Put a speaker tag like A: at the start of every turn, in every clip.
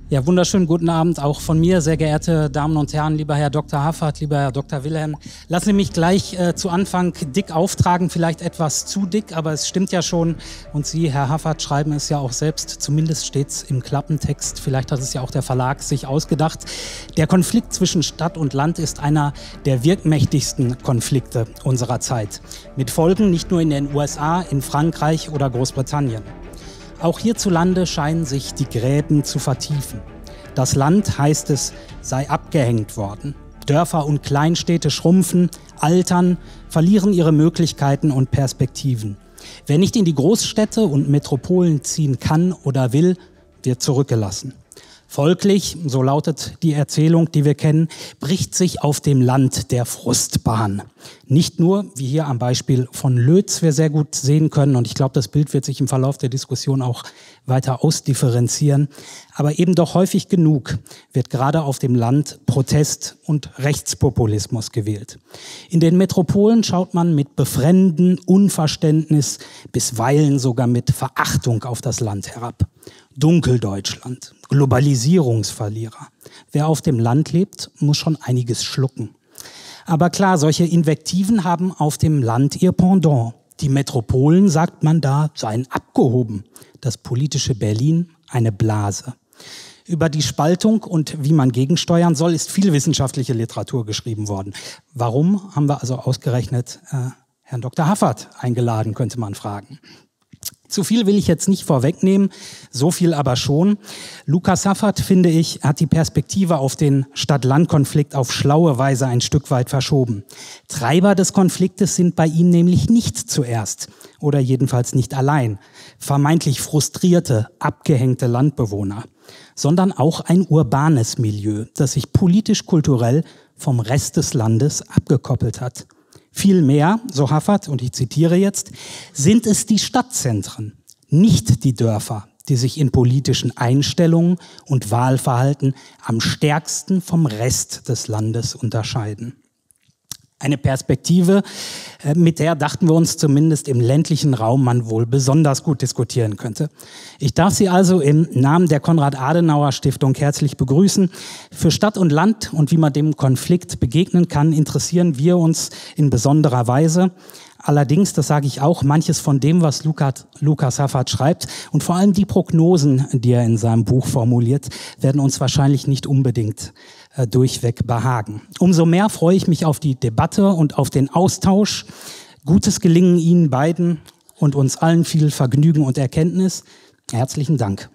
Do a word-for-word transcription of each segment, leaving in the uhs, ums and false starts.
A: Ja, wunderschönen guten Abend auch von mir, sehr geehrte Damen und Herren, lieber Herr Doktor Haffert, lieber Herr Doktor Wilhelm. Lassen Sie mich gleich äh, zu Anfang dick auftragen, vielleicht etwas zu dick, aber es stimmt ja schon. Und Sie, Herr Haffert, schreiben es ja auch selbst, zumindest steht es im Klappentext, vielleicht hat es ja auch der Verlag sich ausgedacht. Der Konflikt zwischen Stadt und Land ist einer der wirkmächtigsten Konflikte unserer Zeit. Mit Folgen nicht nur in den U S A, in Frankreich oder Großbritannien. Auch hierzulande scheinen sich die Gräben zu vertiefen. Das Land, heißt es, sei abgehängt worden. Dörfer und Kleinstädte schrumpfen, altern, verlieren ihre Möglichkeiten und Perspektiven. Wer nicht in die Großstädte und Metropolen ziehen kann oder will, wird zurückgelassen. Folglich, so lautet die Erzählung, die wir kennen, bricht sich auf dem Land der Frustbahn. Nicht nur, wie hier am Beispiel von Lötz wir sehr gut sehen können, und ich glaube, das Bild wird sich im Verlauf der Diskussion auch weiter ausdifferenzieren, aber eben doch häufig genug wird gerade auf dem Land Protest und Rechtspopulismus gewählt. In den Metropolen schaut man mit Befremden, Unverständnis, bisweilen sogar mit Verachtung auf das Land herab. Dunkeldeutschland, Globalisierungsverlierer. Wer auf dem Land lebt, muss schon einiges schlucken. Aber klar, solche Invektiven haben auf dem Land ihr Pendant. Die Metropolen, sagt man da, seien abgehoben. Das politische Berlin eine Blase. Über die Spaltung und wie man gegensteuern soll, ist viel wissenschaftliche Literatur geschrieben worden. Warum haben wir also ausgerechnet äh, Herrn Doktor Haffert eingeladen, könnte man fragen. Zu viel will ich jetzt nicht vorwegnehmen, so viel aber schon. Lukas Haffert, finde ich, hat die Perspektive auf den Stadt-Land-Konflikt auf schlaue Weise ein Stück weit verschoben. Treiber des Konfliktes sind bei ihm nämlich nicht zuerst oder jedenfalls nicht allein vermeintlich frustrierte, abgehängte Landbewohner, sondern auch ein urbanes Milieu, das sich politisch-kulturell vom Rest des Landes abgekoppelt hat. Vielmehr, so Haffert, und ich zitiere jetzt, sind es die Stadtzentren, nicht die Dörfer, die sich in politischen Einstellungen und Wahlverhalten am stärksten vom Rest des Landes unterscheiden. Eine Perspektive, mit der dachten wir uns zumindest im ländlichen Raum man wohl besonders gut diskutieren könnte. Ich darf Sie also im Namen der Konrad-Adenauer-Stiftung herzlich begrüßen. Für Stadt und Land und wie man dem Konflikt begegnen kann, interessieren wir uns in besonderer Weise. Allerdings, das sage ich auch, manches von dem, was Lukas, Lukas Haffert schreibt und vor allem die Prognosen, die er in seinem Buch formuliert, werden uns wahrscheinlich nicht unbedingt äh, durchweg behagen. Umso mehr freue ich mich auf die Debatte und auf den Austausch. Gutes Gelingen Ihnen beiden und uns allen viel Vergnügen und Erkenntnis. Herzlichen Dank.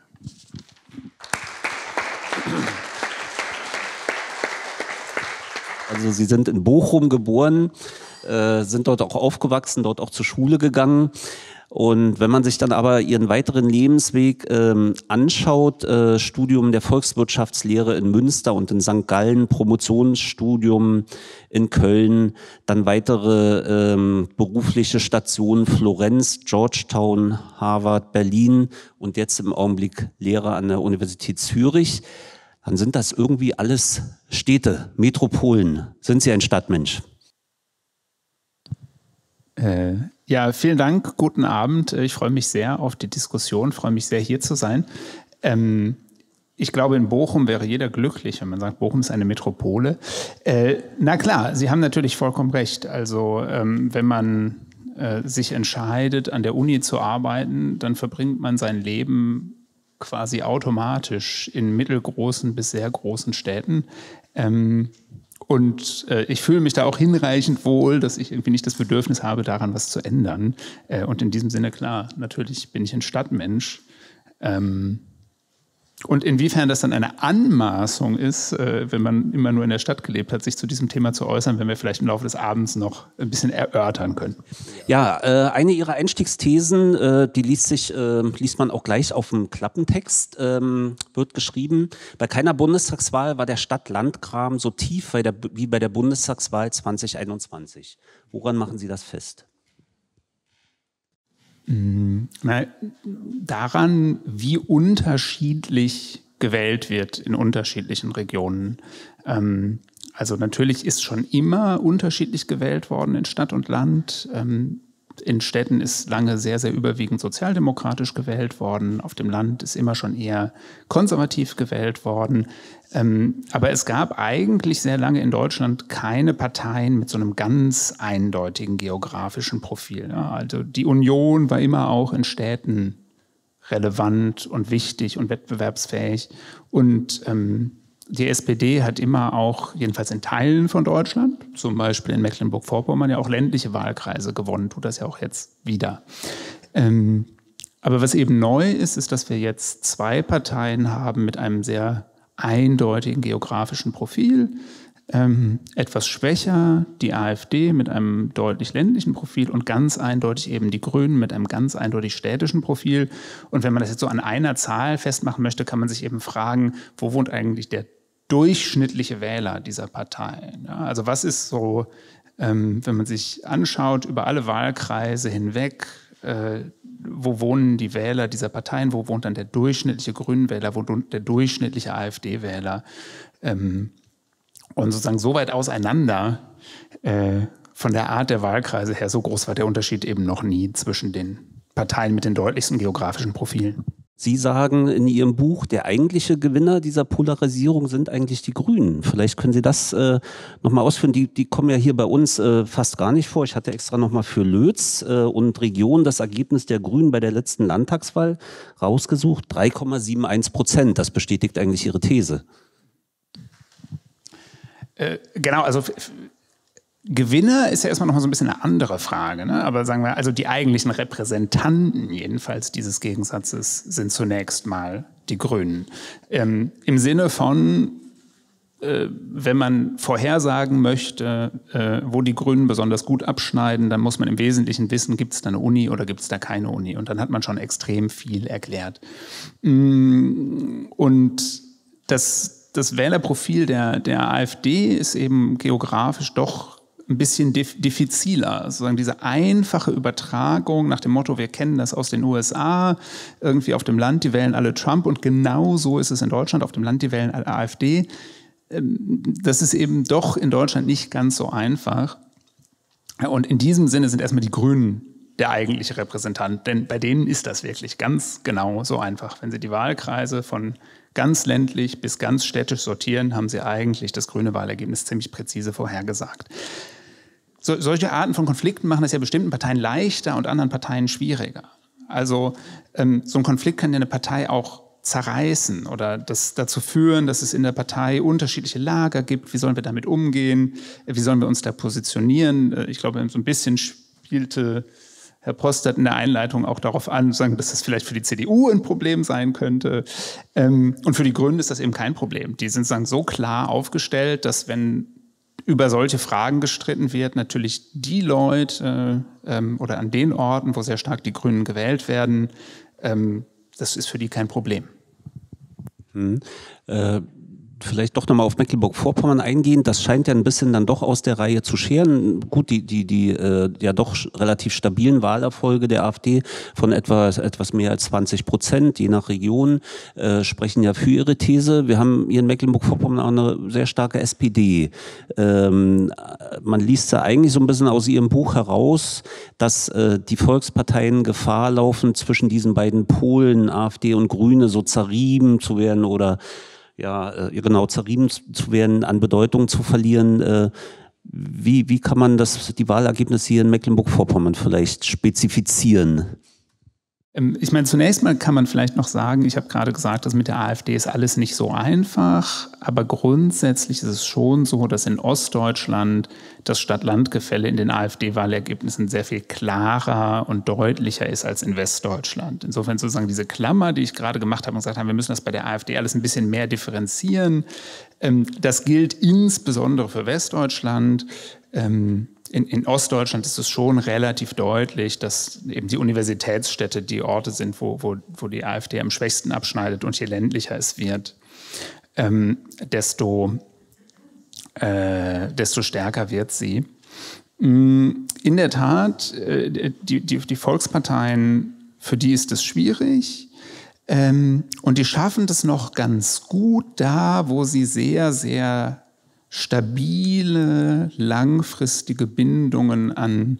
B: Also Sie sind in Bochum geboren, äh, sind dort auch aufgewachsen, dort auch zur Schule gegangen. Und wenn man sich dann aber Ihren weiteren Lebensweg ähm, anschaut, äh, Studium der Volkswirtschaftslehre in Münster und in Sankt Gallen, Promotionsstudium in Köln, dann weitere ähm, berufliche Stationen Florenz, Georgetown, Harvard, Berlin und jetzt im Augenblick Lehre an der Universität Zürich, dann sind das irgendwie alles Städte, Metropolen. Sind Sie ein Stadtmensch?
C: Äh, ja, vielen Dank, guten Abend. Ich freue mich sehr auf die Diskussion, freue mich sehr, hier zu sein. Ähm, ich glaube, in Bochum wäre jeder glücklich, wenn man sagt, Bochum ist eine Metropole. Äh, na klar, Sie haben natürlich vollkommen recht. Also ähm, wenn man äh, sich entscheidet, an der Uni zu arbeiten, dann verbringt man sein Leben quasi automatisch in mittelgroßen bis sehr großen Städten. Ähm, und äh, ich fühle mich da auch hinreichend wohl, dass ich irgendwie nicht das Bedürfnis habe, daran was zu ändern. Äh, und in diesem Sinne, klar, natürlich bin ich ein Stadtmensch. Ähm, Und inwiefern das dann eine Anmaßung ist, äh, wenn man immer nur in der Stadt gelebt hat, sich zu diesem Thema zu äußern, wenn wir vielleicht im Laufe des Abends noch ein bisschen erörtern können.
B: Ja, äh, eine Ihrer Einstiegsthesen, äh, die liest sich, äh, liest man auch gleich auf dem Klappentext, ähm, wird geschrieben: Bei keiner Bundestagswahl war der Stadt-Land-Graben so tief bei der, wie bei der Bundestagswahl zwanzig einundzwanzig. Woran machen Sie das fest?
C: Na, daran, wie unterschiedlich gewählt wird in unterschiedlichen Regionen. Ähm, also natürlich ist schon immer unterschiedlich gewählt worden in Stadt und Land. Ähm, in Städten ist lange sehr, sehr überwiegend sozialdemokratisch gewählt worden. Auf dem Land ist immer schon eher konservativ gewählt worden. Ähm, aber es gab eigentlich sehr lange in Deutschland keine Parteien mit so einem ganz eindeutigen geografischen Profil. Ja, also die Union war immer auch in Städten relevant und wichtig und wettbewerbsfähig. Und ähm, die S P D hat immer auch, jedenfalls in Teilen von Deutschland, zum Beispiel in Mecklenburg-Vorpommern, ja auch ländliche Wahlkreise gewonnen, tut das ja auch jetzt wieder. Ähm, aber was eben neu ist, ist, dass wir jetzt zwei Parteien haben mit einem sehr eindeutigen geografischen Profil. Ähm, etwas schwächer die AfD mit einem deutlich ländlichen Profil und ganz eindeutig eben die Grünen mit einem ganz eindeutig städtischen Profil. Und wenn man das jetzt so an einer Zahl festmachen möchte, kann man sich eben fragen, wo wohnt eigentlich der durchschnittliche Wähler dieser Partei? Ja, also was ist so, ähm, wenn man sich anschaut über alle Wahlkreise hinweg, äh, wo wohnen die Wähler dieser Parteien, wo wohnt dann der durchschnittliche Grünenwähler, wo wohnt der durchschnittliche AfD-Wähler? Ähm, und sozusagen so weit auseinander äh, von der Art der Wahlkreise her, so groß war der Unterschied eben noch nie zwischen den Parteien mit den deutlichsten geografischen Profilen.
B: Sie sagen in Ihrem Buch, der eigentliche Gewinner dieser Polarisierung sind eigentlich die Grünen. Vielleicht können Sie das äh, nochmal ausführen. Die, die kommen ja hier bei uns äh, fast gar nicht vor. Ich hatte extra nochmal für Lötz äh, und Region das Ergebnis der Grünen bei der letzten Landtagswahl rausgesucht. drei Komma einundsiebzig Prozent. Das bestätigt eigentlich Ihre These.
C: Äh, genau, also Gewinner ist ja erstmal noch mal so ein bisschen eine andere Frage, ne? Aber sagen wir, also die eigentlichen Repräsentanten jedenfalls dieses Gegensatzes sind zunächst mal die Grünen. Ähm, Im Sinne von, äh, wenn man vorhersagen möchte, äh, wo die Grünen besonders gut abschneiden, dann muss man im Wesentlichen wissen, gibt es da eine Uni oder gibt es da keine Uni? Und dann hat man schon extrem viel erklärt. Und das, das Wählerprofil der, der AfD ist eben geografisch doch ein bisschen diffiziler, sozusagen diese einfache Übertragung nach dem Motto, wir kennen das aus den U S A, irgendwie auf dem Land, die wählen alle Trump und genau so ist es in Deutschland, auf dem Land, die wählen alle AfD. Das ist eben doch in Deutschland nicht ganz so einfach. Und in diesem Sinne sind erstmal die Grünen der eigentliche Repräsentant, denn bei denen ist das wirklich ganz genau so einfach. Wenn Sie die Wahlkreise von ganz ländlich bis ganz städtisch sortieren, haben Sie eigentlich das grüne Wahlergebnis ziemlich präzise vorhergesagt. So, solche Arten von Konflikten machen es ja bestimmten Parteien leichter und anderen Parteien schwieriger. Also ähm, so ein Konflikt kann ja eine Partei auch zerreißen oder das dazu führen, dass es in der Partei unterschiedliche Lager gibt. Wie sollen wir damit umgehen? Wie sollen wir uns da positionieren? Ich glaube, so ein bisschen spielte Herr Postert in der Einleitung auch darauf an, dass das vielleicht für die C D U ein Problem sein könnte. Und für die Grünen ist das eben kein Problem. Die sind sagen, so klar aufgestellt, dass wenn über solche Fragen gestritten wird, natürlich die Leute ähm, oder an den Orten, wo sehr stark die Grünen gewählt werden, ähm, das ist für die kein Problem.
B: Hm. Äh Vielleicht doch nochmal auf Mecklenburg-Vorpommern eingehen. Das scheint ja ein bisschen dann doch aus der Reihe zu scheren. Gut, die, die, die äh, ja doch relativ stabilen Wahlerfolge der AfD von etwa etwas mehr als zwanzig Prozent, je nach Region, äh, sprechen ja für ihre These. Wir haben hier in Mecklenburg-Vorpommern auch eine sehr starke S P D. Ähm, man liest ja eigentlich so ein bisschen aus Ihrem Buch heraus, dass äh, die Volksparteien Gefahr laufen, zwischen diesen beiden Polen, AfD und Grüne, so zerrieben zu werden oder ja, genau, zerrieben zu werden, an Bedeutung zu verlieren. Wie, wie kann man das, die Wahlergebnisse hier in Mecklenburg-Vorpommern vielleicht spezifizieren?
C: Ich meine, zunächst mal kann man vielleicht noch sagen, ich habe gerade gesagt, dass mit der AfD ist alles nicht so einfach, aber grundsätzlich ist es schon so, dass in Ostdeutschland das Stadt-Land-Gefälle in den AfD-Wahlergebnissen sehr viel klarer und deutlicher ist als in Westdeutschland. Insofern sozusagen diese Klammer, die ich gerade gemacht habe und gesagt habe, wir müssen das bei der AfD alles ein bisschen mehr differenzieren. Das gilt insbesondere für Westdeutschland. In, in Ostdeutschland ist es schon relativ deutlich, dass eben die Universitätsstädte die Orte sind, wo, wo, wo die AfD am schwächsten abschneidet. Und je ländlicher es wird, ähm, desto, äh, desto stärker wird sie. In der Tat, äh, die, die, die Volksparteien, für die ist es schwierig. Ähm, und die schaffen das noch ganz gut da, wo sie sehr, sehr stabile, langfristige Bindungen an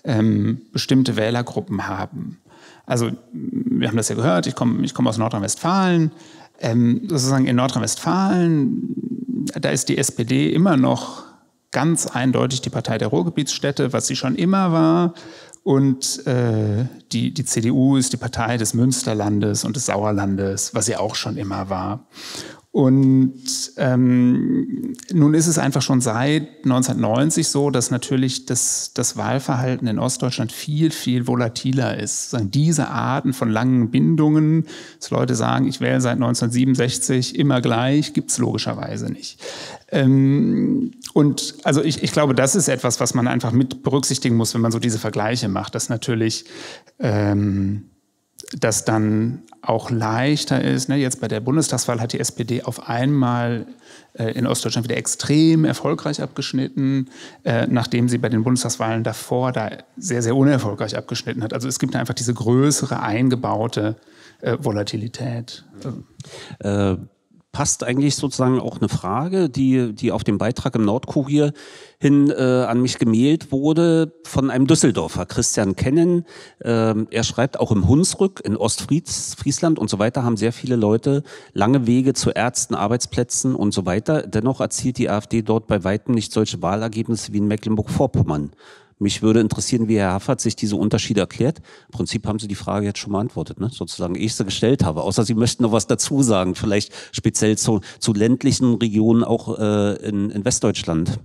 C: ähm, bestimmte Wählergruppen haben. Also wir haben das ja gehört, ich komme ich komm aus Nordrhein-Westfalen. Ähm, sozusagen in Nordrhein-Westfalen, da ist die S P D immer noch ganz eindeutig die Partei der Ruhrgebietsstädte, was sie schon immer war. Und äh, die, die C D U ist die Partei des Münsterlandes und des Sauerlandes, was sie auch schon immer war. Und ähm, nun ist es einfach schon seit neunzehnhundertneunzig so, dass natürlich das, das Wahlverhalten in Ostdeutschland viel, viel volatiler ist. Diese Arten von langen Bindungen, dass Leute sagen, ich wähle seit neunzehnhundertsiebenundsechzig immer gleich, gibt es logischerweise nicht. Ähm, und also ich, ich glaube, das ist etwas, was man einfach mit berücksichtigen muss, wenn man so diese Vergleiche macht, dass natürlich ähm, das dann auch leichter ist. Ne? Jetzt bei der Bundestagswahl hat die S P D auf einmal äh, in Ostdeutschland wieder extrem erfolgreich abgeschnitten, äh, nachdem sie bei den Bundestagswahlen davor da sehr, sehr unerfolgreich abgeschnitten hat. Also es gibt einfach diese größere eingebaute äh, Volatilität.
B: Äh, passt eigentlich sozusagen auch eine Frage, die, die auf dem Beitrag im Nordkurier hin äh, an mich gemailt wurde von einem Düsseldorfer, Christian Kennen. Ähm, er schreibt, auch im Hunsrück, in Ostfriesland und so weiter haben sehr viele Leute lange Wege zu Ärzten, Arbeitsplätzen und so weiter. Dennoch erzielt die AfD dort bei weitem nicht solche Wahlergebnisse wie in Mecklenburg-Vorpommern. Mich würde interessieren, wie Herr Haffert sich diese Unterschiede erklärt. Im Prinzip haben Sie die Frage jetzt schon beantwortet, ne? Sozusagen, ehe ich sie gestellt habe. Außer Sie möchten noch was dazu sagen, vielleicht speziell zu, zu ländlichen Regionen auch äh, in, in Westdeutschland.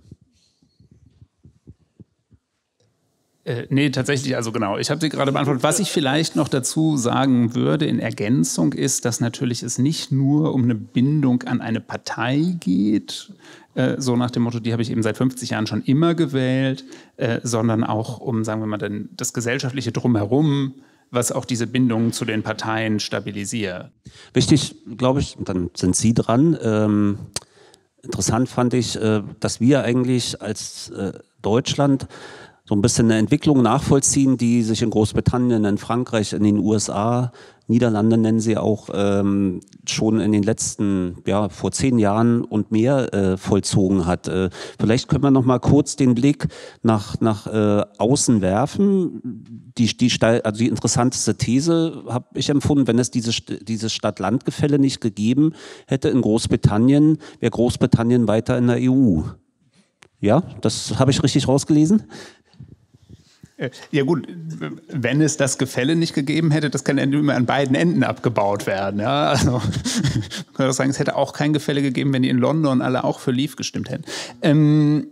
C: Äh, nee, tatsächlich, also genau. Ich habe sie gerade beantwortet. Was ich vielleicht noch dazu sagen würde in Ergänzung ist, dass natürlich es nicht nur um eine Bindung an eine Partei geht, äh, so nach dem Motto, die habe ich eben seit fünfzig Jahren schon immer gewählt, äh, sondern auch um, sagen wir mal, dann das gesellschaftliche Drumherum, was auch diese Bindungen zu den Parteien stabilisiert.
B: Wichtig, glaube ich, dann sind Sie dran. Ähm, interessant fand ich, äh, dass wir eigentlich als äh, Deutschland so ein bisschen eine Entwicklung nachvollziehen, die sich in Großbritannien, in Frankreich, in den U S A, Niederlande nennen sie auch, ähm, schon in den letzten, ja, vor zehn Jahren und mehr äh, vollzogen hat. Äh, vielleicht können wir noch mal kurz den Blick nach, nach äh, außen werfen. Die, die, also die interessanteste These habe ich empfunden, wenn es diese, dieses Stadt-Land-Gefälle nicht gegeben hätte in Großbritannien, wäre Großbritannien weiter in der E U. Ja, das habe ich richtig rausgelesen?
C: Ja gut, wenn es das Gefälle nicht gegeben hätte, das kann immer an beiden Enden abgebaut werden. Ja? Also man kann auch sagen, es hätte auch kein Gefälle gegeben, wenn die in London alle auch für Leave gestimmt hätten. Ähm,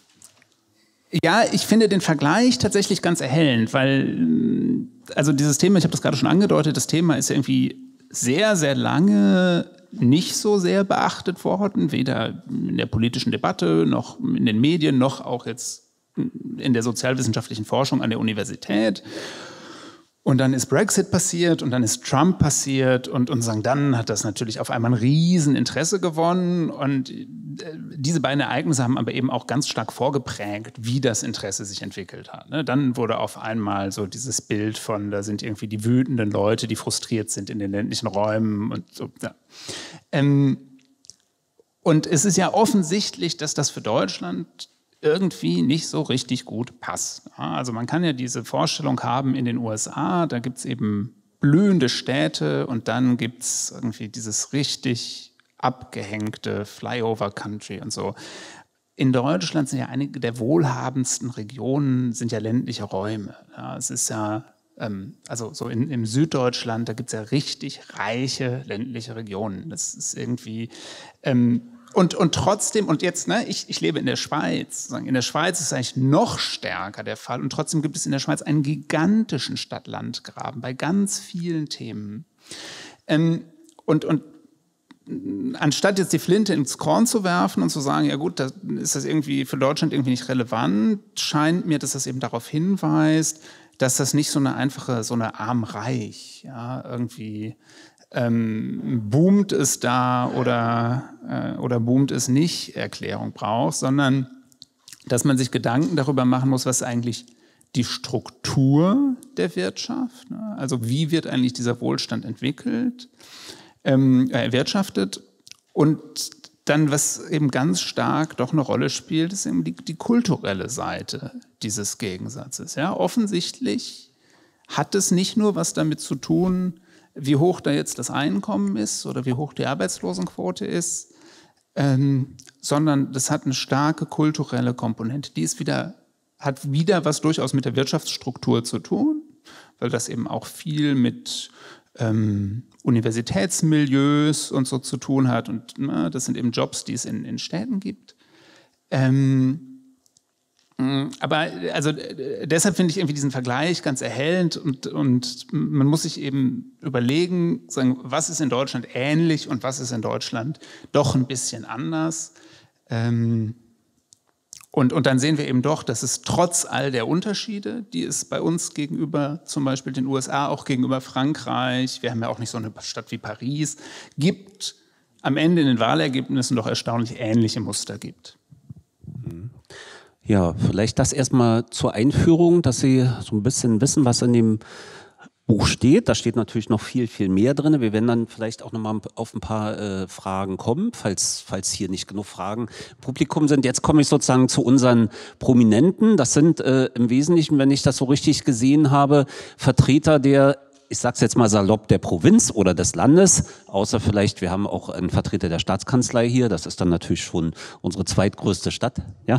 C: ja, ich finde den Vergleich tatsächlich ganz erhellend, weil also dieses Thema, ich habe das gerade schon angedeutet, das Thema ist irgendwie sehr, sehr lange nicht so sehr beachtet worden, weder in der politischen Debatte noch in den Medien, noch auch jetzt in der sozialwissenschaftlichen Forschung an der Universität. Und dann ist Brexit passiert und dann ist Trump passiert und, und sagen, dann hat das natürlich auf einmal ein Rieseninteresse gewonnen. Und diese beiden Ereignisse haben aber eben auch ganz stark vorgeprägt, wie das Interesse sich entwickelt hat. Dann wurde auf einmal so dieses Bild von, da sind irgendwie die wütenden Leute, die frustriert sind in den ländlichen Räumen und so. Ja. Ähm, und es ist ja offensichtlich, dass das für Deutschland irgendwie nicht so richtig gut passt. Also man kann ja diese Vorstellung haben in den U S A, da gibt es eben blühende Städte und dann gibt es irgendwie dieses richtig abgehängte Flyover-Country und so. In Deutschland sind ja einige der wohlhabendsten Regionen sind ja ländliche Räume. Ja, es ist ja, ähm, also so in, im Süddeutschland, da gibt es ja richtig reiche ländliche Regionen. Das ist irgendwie ähm, Und, und trotzdem, und jetzt, ne, ich, ich lebe in der Schweiz. In der Schweiz ist es eigentlich noch stärker der Fall. Und trotzdem gibt es in der Schweiz einen gigantischen Stadt-Land-Graben bei ganz vielen Themen. Ähm, und, und anstatt jetzt die Flinte ins Korn zu werfen und zu sagen, ja gut, da ist das irgendwie für Deutschland irgendwie nicht relevant, scheint mir, dass das eben darauf hinweist, dass das nicht so eine einfache, so eine arm-reich, ja, irgendwie Ähm, boomt es da oder, äh, oder boomt es nicht Erklärung braucht, sondern dass man sich Gedanken darüber machen muss, was eigentlich die Struktur der Wirtschaft, ne? Also wie wird eigentlich dieser Wohlstand entwickelt, ähm, erwirtschaftet und dann, was eben ganz stark doch eine Rolle spielt, ist eben die, die kulturelle Seite dieses Gegensatzes. Ja, offensichtlich hat es nicht nur was damit zu tun, wie hoch da jetzt das Einkommen ist oder wie hoch die Arbeitslosenquote ist, ähm, sondern das hat eine starke kulturelle Komponente. Die ist wieder, hat wieder was durchaus mit der Wirtschaftsstruktur zu tun, weil das eben auch viel mit ähm, Universitätsmilieus und so zu tun hat. Und na, das sind eben Jobs, die es in, in Städten gibt. Ähm, aber also deshalb finde ich irgendwie diesen Vergleich ganz erhellend und, und man muss sich eben überlegen, sagen, was ist in Deutschland ähnlich und was ist in Deutschland doch ein bisschen anders. Ähm, und, und dann sehen wir eben doch, dass es trotz all der Unterschiede, die es bei uns gegenüber zum Beispiel den U S A, auch gegenüber Frankreich, wir haben ja auch nicht so eine Stadt wie Paris, gibt, am Ende in den Wahlergebnissen doch erstaunlich ähnliche Muster gibt.
B: Ja, vielleicht das erstmal zur Einführung, dass Sie so ein bisschen wissen, was in dem Buch steht. Da steht natürlich noch viel, viel mehr drin. Wir werden dann vielleicht auch nochmal auf ein paar äh, Fragen kommen, falls, falls hier nicht genug Fragen im Publikum sind. Jetzt komme ich sozusagen zu unseren Prominenten. Das sind äh, im Wesentlichen, wenn ich das so richtig gesehen habe, Vertreter der, ich sage es jetzt mal salopp, der Provinz oder des Landes, außer vielleicht, wir haben auch einen Vertreter der Staatskanzlei hier, das ist dann natürlich schon unsere zweitgrößte Stadt. Ja?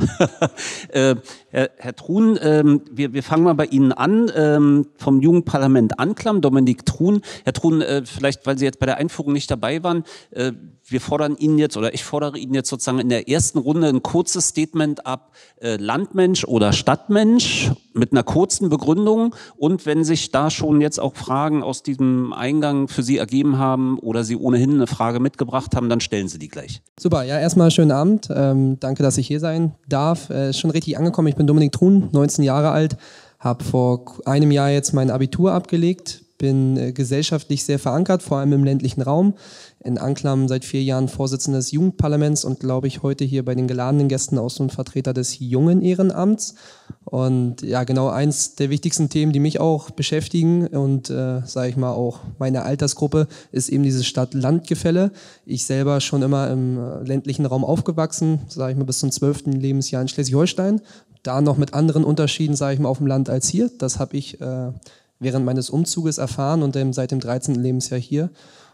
B: äh, Herr, Herr Truhn, ähm, wir, wir fangen mal bei Ihnen an, ähm, vom Jugendparlament Anklam, Dominik Truhn. Herr Truhn, äh, vielleicht, weil Sie jetzt bei der Einführung nicht dabei waren, äh, wir fordern Ihnen jetzt, oder ich fordere Ihnen jetzt sozusagen in der ersten Runde ein kurzes Statement ab, äh, Landmensch oder Stadtmensch, mit einer kurzen Begründung, und wenn sich da schon jetzt auch Fragen aus diesem Eingang für Sie ergeben haben oder Sie ohnehin eine Frage mitgebracht haben, dann stellen Sie die gleich.
D: Super, ja, erstmal schönen Abend. Ähm, danke, dass ich hier sein darf. Äh, ist schon richtig angekommen. Ich bin Dominik Truhn, neunzehn Jahre alt, habe vor einem Jahr jetzt mein Abitur abgelegt, bin äh, gesellschaftlich sehr verankert, vor allem im ländlichen Raum. In Anklam seit vier Jahren Vorsitzender des Jugendparlaments und glaube ich heute hier bei den geladenen Gästen auch so ein Vertreter des jungen Ehrenamts. Und ja, genau eins der wichtigsten Themen, die mich auch beschäftigen und äh, sage ich mal auch meine Altersgruppe, ist eben dieses Stadt-Land-Gefälle. Ich selber schon immer im äh, ländlichen Raum aufgewachsen, sage ich mal bis zum zwölften Lebensjahr in Schleswig-Holstein. Da noch mit anderen Unterschieden, sage ich mal, auf dem Land als hier. Das habe ich äh, während meines Umzuges erfahren und ähm, seit dem dreizehnten Lebensjahr hier.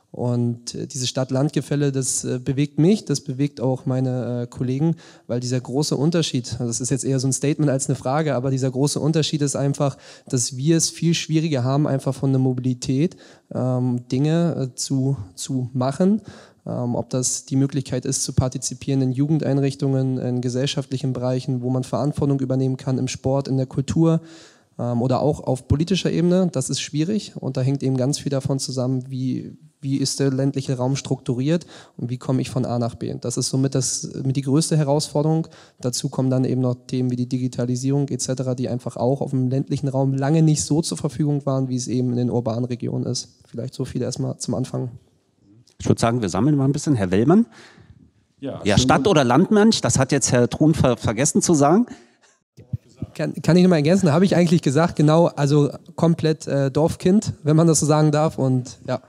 D: Und äh, diese Stadt-Land-Gefälle, das äh, bewegt mich, das bewegt auch meine äh, Kollegen, weil dieser große Unterschied, das ist jetzt eher so ein Statement als eine Frage, aber dieser große Unterschied ist einfach, dass wir es viel schwieriger haben, einfach von der Mobilität ähm, Dinge äh, zu, zu machen. Ähm, ob das die Möglichkeit ist, zu partizipieren in Jugendeinrichtungen, in gesellschaftlichen Bereichen, wo man Verantwortung übernehmen kann, im Sport, in der Kultur, oder auch auf politischer Ebene, das ist schwierig und da hängt eben ganz viel davon zusammen, wie, wie ist der ländliche Raum strukturiert und wie komme ich von A nach B. Das ist somit das, mit die größte Herausforderung. Dazu kommen dann eben noch Themen wie die Digitalisierung et cetera, die einfach auch auf dem ländlichen Raum lange nicht so zur Verfügung waren, wie es eben in den urbanen Regionen ist. Vielleicht so viel erstmal zum Anfang.
B: Ich würde sagen, wir sammeln mal ein bisschen. Herr Wellmann? Ja, ja Stadt- oder Landmensch, das hat jetzt Herr Truhn ver- vergessen zu sagen.
D: Kann, kann ich nochmal ergänzen, habe ich eigentlich gesagt, genau, also komplett äh, Dorfkind, wenn man das so sagen darf und ja.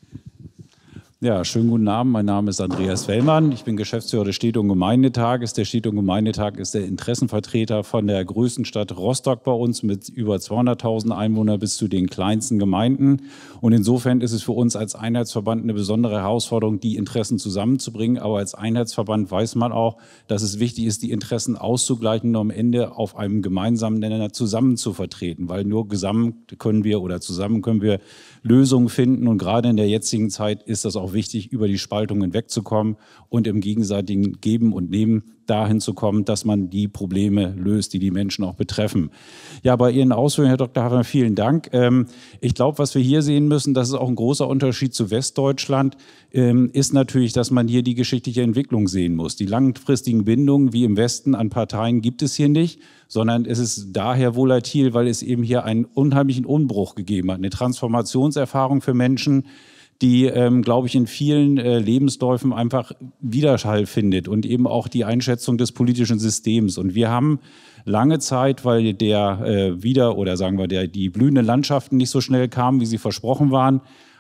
E: Ja, schönen guten Abend. Mein Name ist Andreas Wellmann. Ich bin Geschäftsführer des Städte- und Gemeindetages. Der Städte- und Gemeindetag ist der Interessenvertreter von der größten Stadt Rostock bei uns mit über zweihunderttausend Einwohnern bis zu den kleinsten Gemeinden. Und insofern ist es für uns als Einheitsverband eine besondere Herausforderung, die Interessen zusammenzubringen. Aber als Einheitsverband weiß man auch, dass es wichtig ist, die Interessen auszugleichen und am Ende auf einem gemeinsamen Nenner zusammen zu vertreten. Weil nur zusammen können wir oder zusammen können wir Lösungen finden. Und gerade in der jetzigen Zeit ist das auch wichtig, über die Spaltung hinwegzukommen und im gegenseitigen Geben und Nehmen dahin zu kommen, dass man die Probleme löst, die die Menschen auch betreffen. Ja, bei Ihren Ausführungen, Herr Doktor Hafer, vielen Dank. Ich glaube, was wir hier sehen müssen, das ist auch ein großer Unterschied zu Westdeutschland, ist natürlich, dass man hier die geschichtliche Entwicklung sehen muss. Die langfristigen Bindungen wie im Westen an Parteien gibt es hier nicht, sondern es ist daher volatil, weil es eben hier einen unheimlichen Umbruch gegeben hat, eine Transformationserfahrung für Menschen, die, ähm, glaube ich, in vielen äh, Lebensläufen einfach Widerhall findet und eben auch die Einschätzung des politischen Systems. Und wir haben lange Zeit, weil der äh, wieder oder sagen wir der die blühenden Landschaften nicht so schnell kamen, wie sie versprochen waren,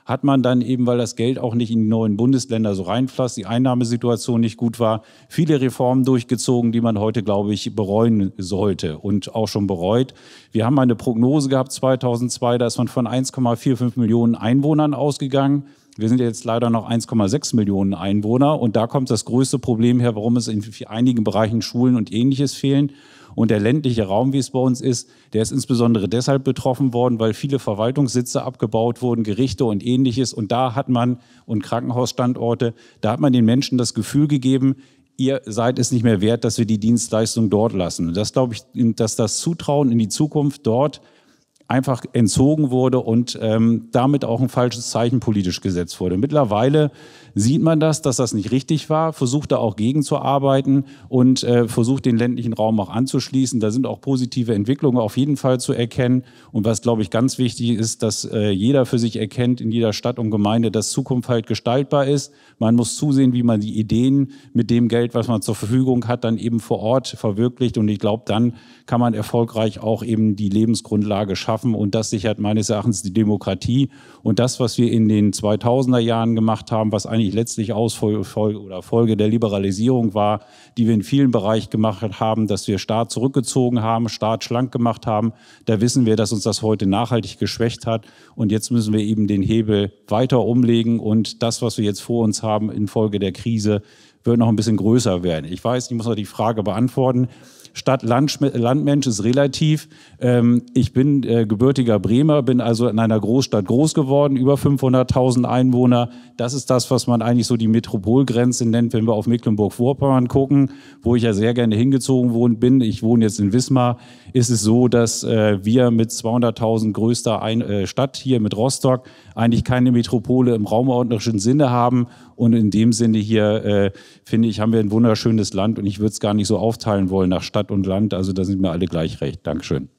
E: hat man dann eben, weil das Geld auch nicht in die neuen Bundesländer so reinfloss, die Einnahmesituation nicht gut war, viele Reformen durchgezogen, die man heute, glaube ich, bereuen sollte und auch schon bereut. Wir haben eine Prognose gehabt zweitausendzwei, da ist man von eins Komma fünfundvierzig Millionen Einwohnern ausgegangen. Wir sind jetzt leider noch eins Komma sechs Millionen Einwohner und da kommt das größte Problem her, warum es in einigen Bereichen Schulen und Ähnliches fehlen. Und der ländliche Raum, wie es bei uns ist, der ist insbesondere deshalb betroffen worden, weil viele Verwaltungssitze abgebaut wurden, Gerichte und Ähnliches. Und da hat man, und Krankenhausstandorte, da hat man den Menschen das Gefühl gegeben, ihr seid es nicht mehr wert, dass wir die Dienstleistung dort lassen. Und das glaube ich, dass das Zutrauen in die Zukunft dort einfach entzogen wurde und ähm, damit auch ein falsches Zeichen politisch gesetzt wurde. Mittlerweile sieht man das, dass das nicht richtig war, versucht da auch gegenzuarbeiten und äh, versucht den ländlichen Raum auch anzuschließen. Da sind auch positive Entwicklungen auf jeden Fall zu erkennen. Und was, glaube ich, ganz wichtig ist, dass äh, jeder für sich erkennt in jeder Stadt und Gemeinde, dass Zukunft halt gestaltbar ist. Man muss zusehen, wie man die Ideen mit dem Geld, was man zur Verfügung hat, dann eben vor Ort verwirklicht. Und ich glaube, dann kann man erfolgreich auch eben die Lebensgrundlage schaffen. Und das sichert meines Erachtens die Demokratie. Und das, was wir in den zweitausender Jahren gemacht haben, was eigentlich letztlich Ausfolge oder Folge der Liberalisierung war, die wir in vielen Bereichen gemacht haben, dass wir Staat zurückgezogen haben, Staat schlank gemacht haben. Da wissen wir, dass uns das heute nachhaltig geschwächt hat. Und jetzt müssen wir eben den Hebel weiter umlegen. Und das, was wir jetzt vor uns haben infolge der Krise, wird noch ein bisschen größer werden. Ich weiß, ich muss noch die Frage beantworten. Stadt-Land-Mensch ist relativ. Ähm, ich bin äh, gebürtiger Bremer, bin also in einer Großstadt groß geworden, über fünfhunderttausend Einwohner. Das ist das, was man eigentlich so die Metropolgrenze nennt, wenn wir auf Mecklenburg-Vorpommern gucken, wo ich ja sehr gerne hingezogen worden bin. Ich wohne jetzt in Wismar. Ist es so, dass äh, wir mit zweihunderttausend größter Ein äh, Stadt hier mit Rostock eigentlich keine Metropole im raumordnerischen Sinne haben. Und in dem Sinne hier, äh, finde ich, haben wir ein wunderschönes Land und ich würde es gar nicht so aufteilen wollen nach Stadt und Land. Also da sind wir alle gleich recht. Dankeschön.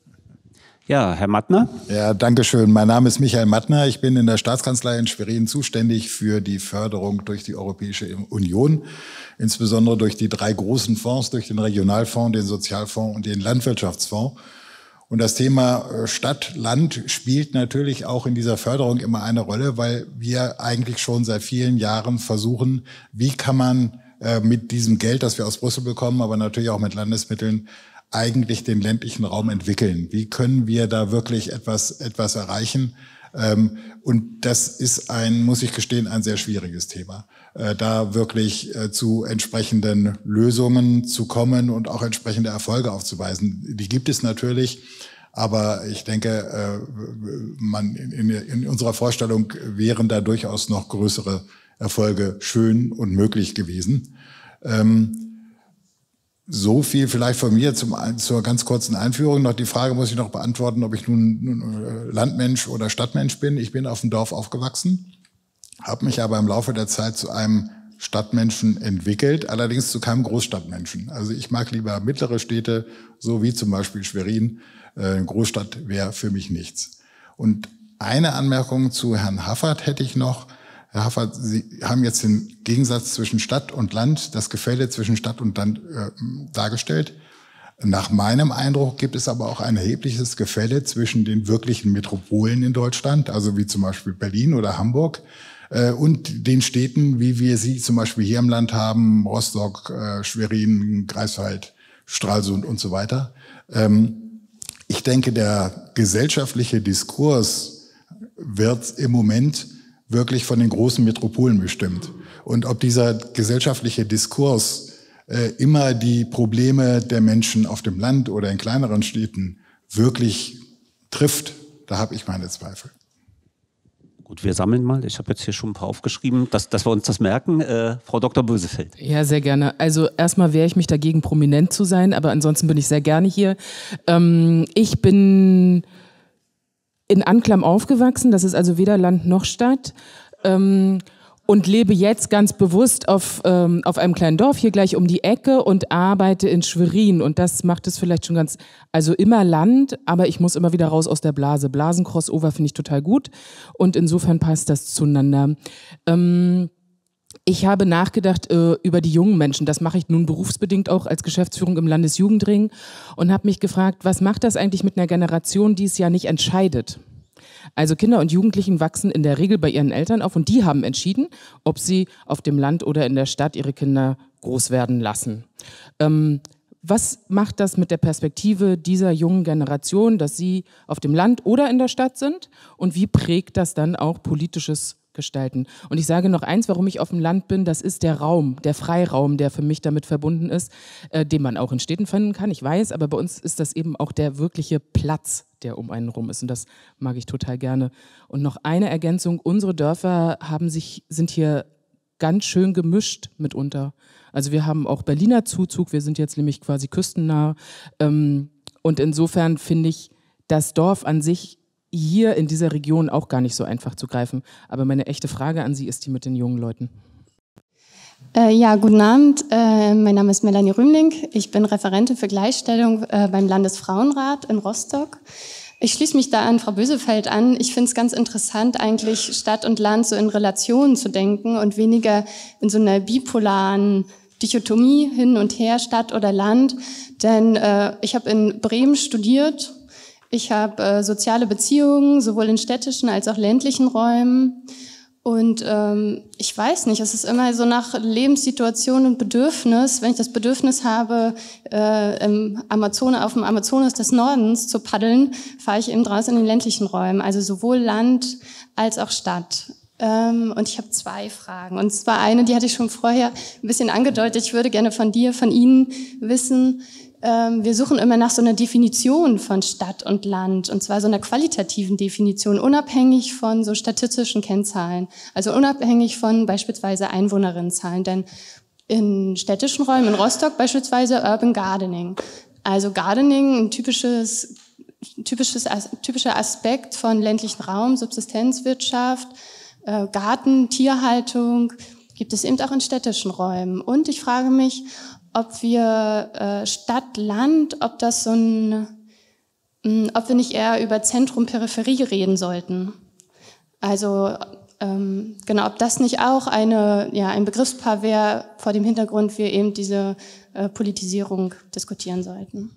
B: Ja, Herr Mattner.
F: Ja, danke schön. Mein Name ist Michael Mattner. Ich bin in der Staatskanzlei in Schwerin zuständig für die Förderung durch die Europäische Union, insbesondere durch die drei großen Fonds, durch den Regionalfonds, den Sozialfonds und den Landwirtschaftsfonds. Und das Thema Stadt, Land spielt natürlich auch in dieser Förderung immer eine Rolle, weil wir eigentlich schon seit vielen Jahren versuchen, wie kann man äh, mit diesem Geld, das wir aus Brüssel bekommen, aber natürlich auch mit Landesmitteln, eigentlich den ländlichen Raum entwickeln. Wie können wir da wirklich etwas, etwas erreichen? Ähm, und das ist ein, muss ich gestehen, ein sehr schwieriges Thema. Äh, da wirklich äh, zu entsprechenden Lösungen zu kommen und auch entsprechende Erfolge aufzuweisen. Die gibt es natürlich, aber ich denke, äh, man in, in unserer Vorstellung wären da durchaus noch größere Erfolge schön und möglich gewesen. Ähm, So viel vielleicht von mir zum, zur ganz kurzen Einführung. Noch die Frage muss ich noch beantworten, ob ich nun, nun Landmensch oder Stadtmensch bin. Ich bin auf dem Dorf aufgewachsen, habe mich aber im Laufe der Zeit zu einem Stadtmenschen entwickelt, allerdings zu keinem Großstadtmenschen. Also ich mag lieber mittlere Städte, so wie zum Beispiel Schwerin. Eine Großstadt wäre für mich nichts. Und eine Anmerkung zu Herrn Haffert hätte ich noch. Herr Haffert, Sie haben jetzt den Gegensatz zwischen Stadt und Land, das Gefälle zwischen Stadt und Land äh, dargestellt. Nach meinem Eindruck gibt es aber auch ein erhebliches Gefälle zwischen den wirklichen Metropolen in Deutschland, also wie zum Beispiel Berlin oder Hamburg, äh, und den Städten, wie wir sie zum Beispiel hier im Land haben, Rostock, äh, Schwerin, Greifswald, Stralsund und so weiter. Ähm, ich denke, der gesellschaftliche Diskurs wird im Moment wirklich von den großen Metropolen bestimmt. Und ob dieser gesellschaftliche Diskurs äh, immer die Probleme der Menschen auf dem Land oder in kleineren Städten wirklich trifft, da habe ich meine Zweifel.
B: Gut, wir sammeln mal. Ich habe jetzt hier schon ein paar aufgeschrieben, dass, dass wir uns das merken. Äh, Frau Doktor Bösefeld.
G: Ja, sehr gerne. Also erstmal wehre ich mich dagegen, prominent zu sein, aber ansonsten bin ich sehr gerne hier. Ähm, ich bin in Anklam aufgewachsen, das ist also weder Land noch Stadt, ähm, und lebe jetzt ganz bewusst auf, ähm, auf einem kleinen Dorf hier gleich um die Ecke und arbeite in Schwerin, und das macht es vielleicht schon ganz, also immer Land, aber ich muss immer wieder raus aus der Blase. Blasen-Crossover finde ich total gut und insofern passt das zueinander. Ähm, Ich habe nachgedacht äh, über die jungen Menschen, das mache ich nun berufsbedingt auch als Geschäftsführung im Landesjugendring, und habe mich gefragt, was macht das eigentlich mit einer Generation, die es ja nicht entscheidet? Also Kinder und Jugendlichen wachsen in der Regel bei ihren Eltern auf und die haben entschieden, ob sie auf dem Land oder in der Stadt ihre Kinder groß werden lassen. Ähm, was macht das mit der Perspektive dieser jungen Generation, dass sie auf dem Land oder in der Stadt sind? Und wie prägt das dann auch politisches Gestalten? Und ich sage noch eins, warum ich auf dem Land bin, das ist der Raum, der Freiraum, der für mich damit verbunden ist, äh, den man auch in Städten finden kann, ich weiß, aber bei uns ist das eben auch der wirkliche Platz, der um einen rum ist und das mag ich total gerne. Und noch eine Ergänzung, unsere Dörfer haben sich, sind hier ganz schön gemischt mitunter. Also wir haben auch Berliner Zuzug, wir sind jetzt nämlich quasi küstennah ähm, und insofern finde ich das Dorf an sich hier in dieser Region auch gar nicht so einfach zu greifen. Aber meine echte Frage an Sie ist die mit den jungen Leuten.
H: Äh, ja, guten Abend. Äh, mein Name ist Melanie Rühmling. Ich bin Referentin für Gleichstellung äh, beim Landesfrauenrat in Rostock. Ich schließe mich da an Frau Bösefeld an. Ich finde es ganz interessant, eigentlich Stadt und Land so in Relationen zu denken und weniger in so einer bipolaren Dichotomie hin und her, Stadt oder Land. Denn äh, ich habe in Bremen studiert. Ich habe äh, soziale Beziehungen, sowohl in städtischen als auch ländlichen Räumen. Und ähm, ich weiß nicht, es ist immer so nach Lebenssituation und Bedürfnis. Wenn ich das Bedürfnis habe, äh, im Amazon, auf dem Amazonas des Nordens zu paddeln, fahre ich eben draußen in den ländlichen Räumen. Also sowohl Land als auch Stadt. Ähm, und ich habe zwei Fragen. Und zwar eine, die hatte ich schon vorher ein bisschen angedeutet. Ich würde gerne von dir, von Ihnen wissen, wir suchen immer nach so einer Definition von Stadt und Land, und zwar so einer qualitativen Definition, unabhängig von so statistischen Kennzahlen, also unabhängig von beispielsweise Einwohnerinnenzahlen. Denn in städtischen Räumen, in Rostock beispielsweise Urban Gardening, also Gardening, ein typisches, typisches, typischer Aspekt von ländlichen Raum, Subsistenzwirtschaft, Garten, Tierhaltung, gibt es eben auch in städtischen Räumen. Und ich frage mich, ob wir äh, Stadt, Land, ob das so ein, mh, ob wir nicht eher über Zentrum, Peripherie reden sollten. Also ähm, genau, ob das nicht auch eine, ja, ein Begriffspaar wäre, vor dem Hintergrund wir eben diese äh, Politisierung diskutieren sollten.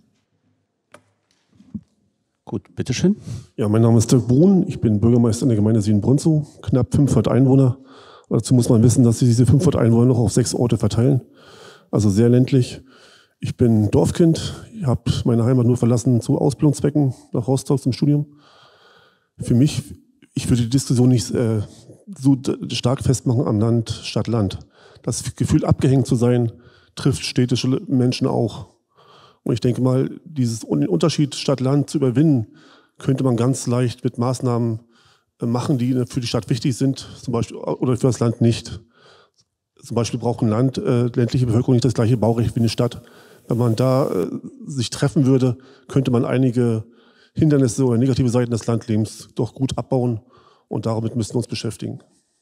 B: Gut, bitteschön.
I: Ja, mein Name ist Dirk Bohn, ich bin Bürgermeister in der Gemeinde Siebenbrunzow, knapp fünfhundert Einwohner. Dazu muss man wissen, dass sich diese fünfhundert Einwohner noch auf sechs Orte verteilen. Also sehr ländlich. Ich bin Dorfkind, ich habe meine Heimat nur verlassen zu Ausbildungszwecken nach Rostock zum Studium. Für mich, ich würde die Diskussion nicht äh, so stark festmachen am Land, Stadt, Land. Das Gefühl, abgehängt zu sein, trifft städtische Menschen auch. Und ich denke mal, diesen Unterschied Stadt, Land zu überwinden, könnte man ganz leicht mit Maßnahmen äh, machen, die für die Stadt wichtig sind, zum Beispiel, oder für das Land nicht. Zum Beispiel braucht ein Land, äh, ländliche Bevölkerung nicht das gleiche Baurecht wie eine Stadt. Wenn man da äh, sich treffen würde, könnte man einige Hindernisse oder negative Seiten des Landlebens doch gut abbauen. Und damit müssen wir uns beschäftigen.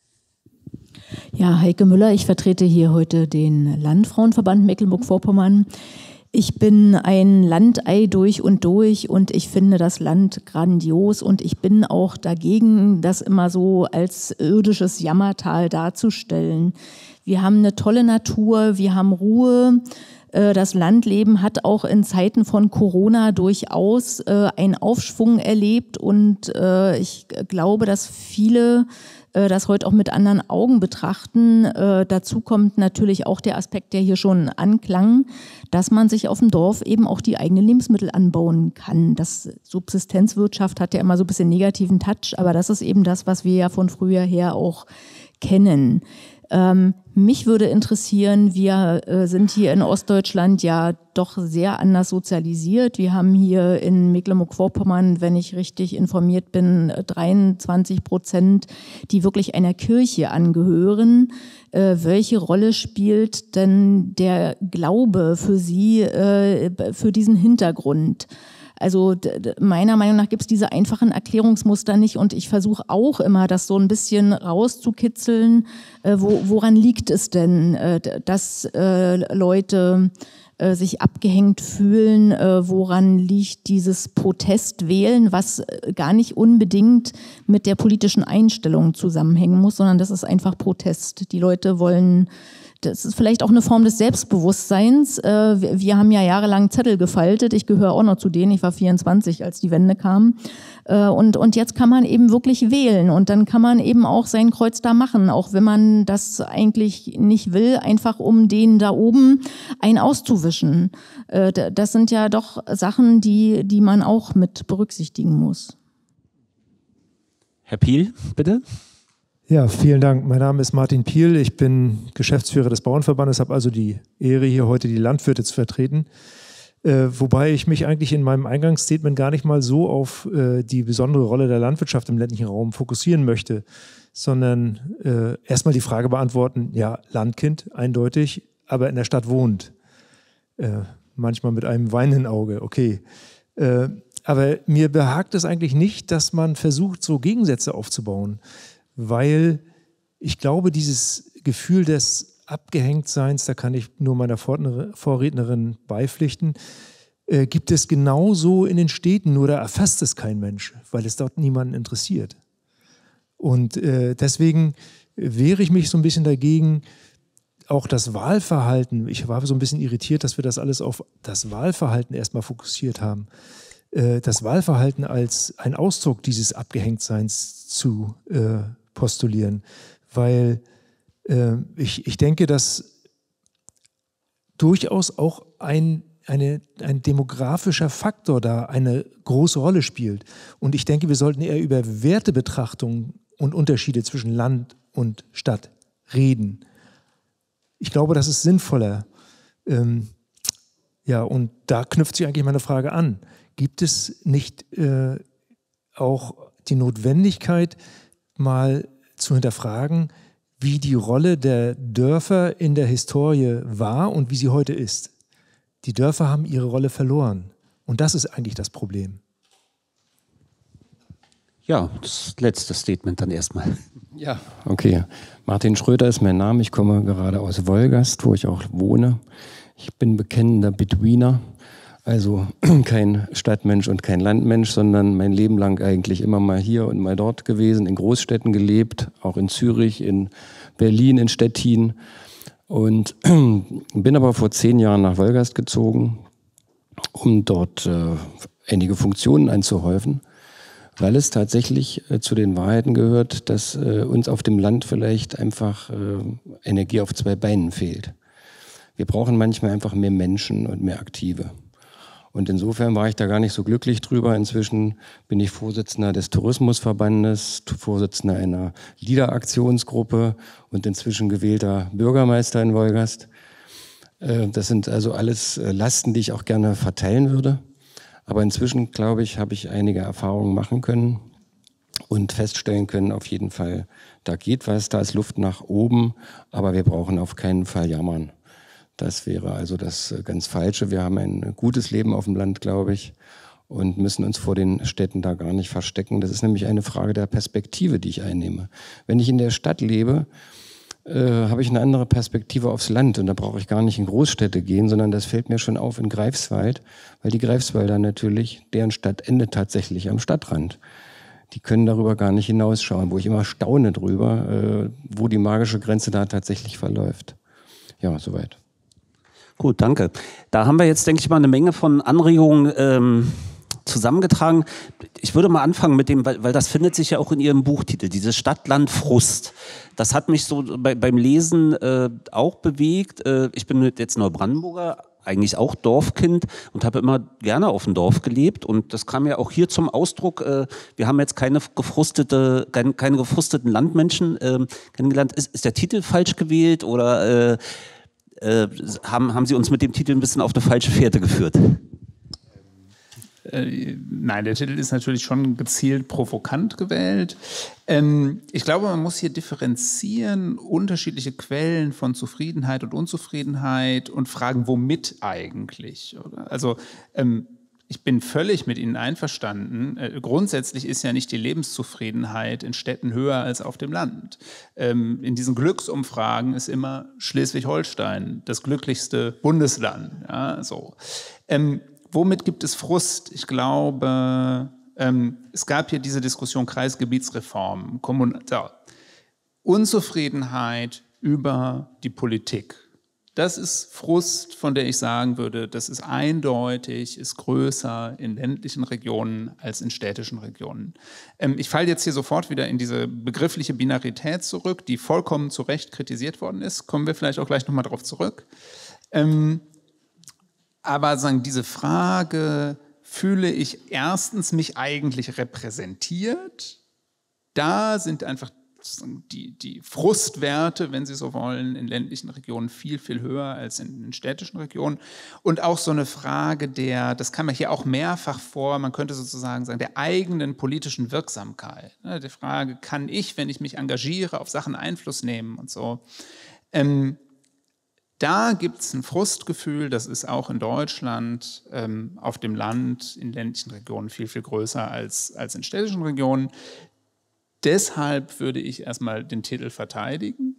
J: Ja, Heike Müller, ich vertrete hier heute den Landfrauenverband Mecklenburg-Vorpommern. Ich bin ein Landei durch und durch und ich finde das Land grandios und ich bin auch dagegen, das immer so als irdisches Jammertal darzustellen. Wir haben eine tolle Natur, wir haben Ruhe. Das Landleben hat auch in Zeiten von Corona durchaus einen Aufschwung erlebt und ich glaube, dass viele das heute auch mit anderen Augen betrachten. Dazu kommt natürlich auch der Aspekt, der hier schon anklang, dass man sich auf dem Dorf eben auch die eigenen Lebensmittel anbauen kann. Das Subsistenzwirtschaft hat ja immer so ein bisschen negativen Touch, aber das ist eben das, was wir ja von früher her auch kennen. Ähm, mich würde interessieren, wir äh, sind hier in Ostdeutschland ja doch sehr anders sozialisiert. Wir haben hier in Mecklenburg-Vorpommern, wenn ich richtig informiert bin, dreiundzwanzig Prozent, die wirklich einer Kirche angehören. Äh, welche Rolle spielt denn der Glaube für Sie, äh, für diesen Hintergrund? Also meiner Meinung nach gibt es diese einfachen Erklärungsmuster nicht und ich versuche auch immer, das so ein bisschen rauszukitzeln. Äh, wo, woran liegt es denn, äh, dass äh, Leute äh, sich abgehängt fühlen? Äh, woran liegt dieses Protestwählen, was gar nicht unbedingt mit der politischen Einstellung zusammenhängen muss, sondern das ist einfach Protest. Die Leute wollen... Das ist vielleicht auch eine Form des Selbstbewusstseins. Wir haben ja jahrelang Zettel gefaltet. Ich gehöre auch noch zu denen. Ich war vierundzwanzig, als die Wende kam. Äh, und, und jetzt kann man eben wirklich wählen und dann kann man eben auch sein Kreuz da machen, auch wenn man das eigentlich nicht will, einfach um den da oben einen auszuwischen. Äh, das sind ja doch Sachen, die, die man auch mit berücksichtigen muss.
B: Herr Piel, bitte.
K: Ja, vielen Dank. Mein Name ist Martin Piel. Ich bin Geschäftsführer des Bauernverbandes, habe also die Ehre, hier heute die Landwirte zu vertreten. Äh, wobei ich mich eigentlich in meinem Eingangsstatement gar nicht mal so auf äh, die besondere Rolle der Landwirtschaft im ländlichen Raum fokussieren möchte, sondern äh, erstmal die Frage beantworten, ja, Landkind, eindeutig, aber in der Stadt wohnt. Äh, manchmal mit einem weinenden Auge, okay. Äh, aber mir behagt es eigentlich nicht, dass man versucht, so Gegensätze aufzubauen, weil ich glaube, dieses Gefühl des Abgehängtseins, da kann ich nur meiner Vorrednerin beipflichten, äh, gibt es genauso in den Städten, nur da erfasst es kein Mensch, weil es dort niemanden interessiert. Und äh, deswegen wehre ich mich so ein bisschen dagegen, auch das Wahlverhalten, ich war so ein bisschen irritiert, dass wir das alles auf das Wahlverhalten erstmal fokussiert haben, äh, das Wahlverhalten als ein Ausdruck dieses Abgehängtseins zu äh, postulieren, weil Ich, ich denke, dass durchaus auch ein, eine, ein demografischer Faktor da eine große Rolle spielt. Und ich denke, wir sollten eher über Wertebetrachtungen und Unterschiede zwischen Land und Stadt reden. Ich glaube, das ist sinnvoller. Ähm, ja, und da knüpft sich eigentlich meine Frage an. Gibt es nicht äh, auch die Notwendigkeit, mal zu hinterfragen, wie die Rolle der Dörfer in der Historie war und wie sie heute ist? Die Dörfer haben ihre Rolle verloren. Und das ist eigentlich das Problem.
B: Ja, das letzte Statement dann erstmal.
L: Ja, okay. Martin Schröder ist mein Name. Ich komme gerade aus Wolgast, wo ich auch wohne. Ich bin bekennender Beduiner, also kein Stadtmensch und kein Landmensch, sondern mein Leben lang eigentlich immer mal hier und mal dort gewesen, in Großstädten gelebt, auch in Zürich, in Berlin, in Stettin. Und bin aber vor zehn Jahren nach Wolgast gezogen, um dort äh, einige Funktionen anzuhäufen, weil es tatsächlich äh, zu den Wahrheiten gehört, dass äh, uns auf dem Land vielleicht einfach äh, Energie auf zwei Beinen fehlt. Wir brauchen manchmal einfach mehr Menschen und mehr Aktive. Und insofern war ich da gar nicht so glücklich drüber. Inzwischen bin ich Vorsitzender des Tourismusverbandes, Vorsitzender einer LIDA-Aktionsgruppe und inzwischen gewählter Bürgermeister in Wolgast. Das sind also alles Lasten, die ich auch gerne verteilen würde. Aber inzwischen, glaube ich, habe ich einige Erfahrungen machen können und feststellen können, auf jeden Fall, da geht was, da ist Luft nach oben, aber wir brauchen auf keinen Fall jammern. Das wäre also das ganz Falsche. Wir haben ein gutes Leben auf dem Land, glaube ich, und müssen uns vor den Städten da gar nicht verstecken. Das ist nämlich eine Frage der Perspektive, die ich einnehme. Wenn ich in der Stadt lebe, äh, habe ich eine andere Perspektive aufs Land und da brauche ich gar nicht in Großstädte gehen, sondern das fällt mir schon auf in Greifswald, weil die Greifswalder natürlich, deren Stadt endet tatsächlich am Stadtrand. Die können darüber gar nicht hinausschauen, wo ich immer staune drüber, äh, wo die magische Grenze da tatsächlich verläuft. Ja, soweit.
B: Gut, danke. Da haben wir jetzt, denke ich mal, eine Menge von Anregungen ähm, zusammengetragen. Ich würde mal anfangen mit dem, weil, weil das findet sich ja auch in Ihrem Buchtitel, dieses Stadt-Land-Frust. Das hat mich so bei, beim Lesen äh, auch bewegt. Äh, ich bin jetzt Neubrandenburger, eigentlich auch Dorfkind und habe immer gerne auf dem Dorf gelebt. Und das kam ja auch hier zum Ausdruck. Äh, wir haben jetzt keine gefrustete, keine, keine gefrusteten Landmenschen äh, kennengelernt. Ist, ist der Titel falsch gewählt oder äh, Äh, haben, haben Sie uns mit dem Titel ein bisschen auf eine falsche Fährte geführt?
C: Äh, nein, der Titel ist natürlich schon gezielt provokant gewählt. Ähm, ich glaube, man muss hier differenzieren, unterschiedliche Quellen von Zufriedenheit und Unzufriedenheit und fragen, womit eigentlich? Oder? Also ähm, ich bin völlig mit Ihnen einverstanden. Äh, grundsätzlich ist ja nicht die Lebenszufriedenheit in Städten höher als auf dem Land. Ähm, in diesen Glücksumfragen ist immer Schleswig-Holstein das glücklichste Bundesland. Ja, so. Ähm, womit gibt es Frust? Ich glaube, ähm, es gab hier diese Diskussion Kreisgebietsreform, Kommun- so. Unzufriedenheit über die Politik. Das ist Frust, von der ich sagen würde, das ist eindeutig, ist größer in ländlichen Regionen als in städtischen Regionen. Ähm, ich falle jetzt hier sofort wieder in diese begriffliche Binarität zurück, die vollkommen zu Recht kritisiert worden ist. Kommen wir vielleicht auch gleich nochmal drauf zurück. Ähm, aber sagen, diese Frage, fühle ich erstens mich eigentlich repräsentiert? Da sind einfach Die, die Frustwerte, wenn Sie so wollen, in ländlichen Regionen viel, viel höher als in, in städtischen Regionen. Und auch so eine Frage der, das kam ja hier auch mehrfach vor, man könnte sozusagen sagen, der eigenen politischen Wirksamkeit. Die Frage, kann ich, wenn ich mich engagiere, auf Sachen Einfluss nehmen und so. Ähm, da gibt es ein Frustgefühl, das ist auch in Deutschland, ähm, auf dem Land, in ländlichen Regionen viel, viel größer als, als in städtischen Regionen. Deshalb würde ich erstmal den Titel verteidigen.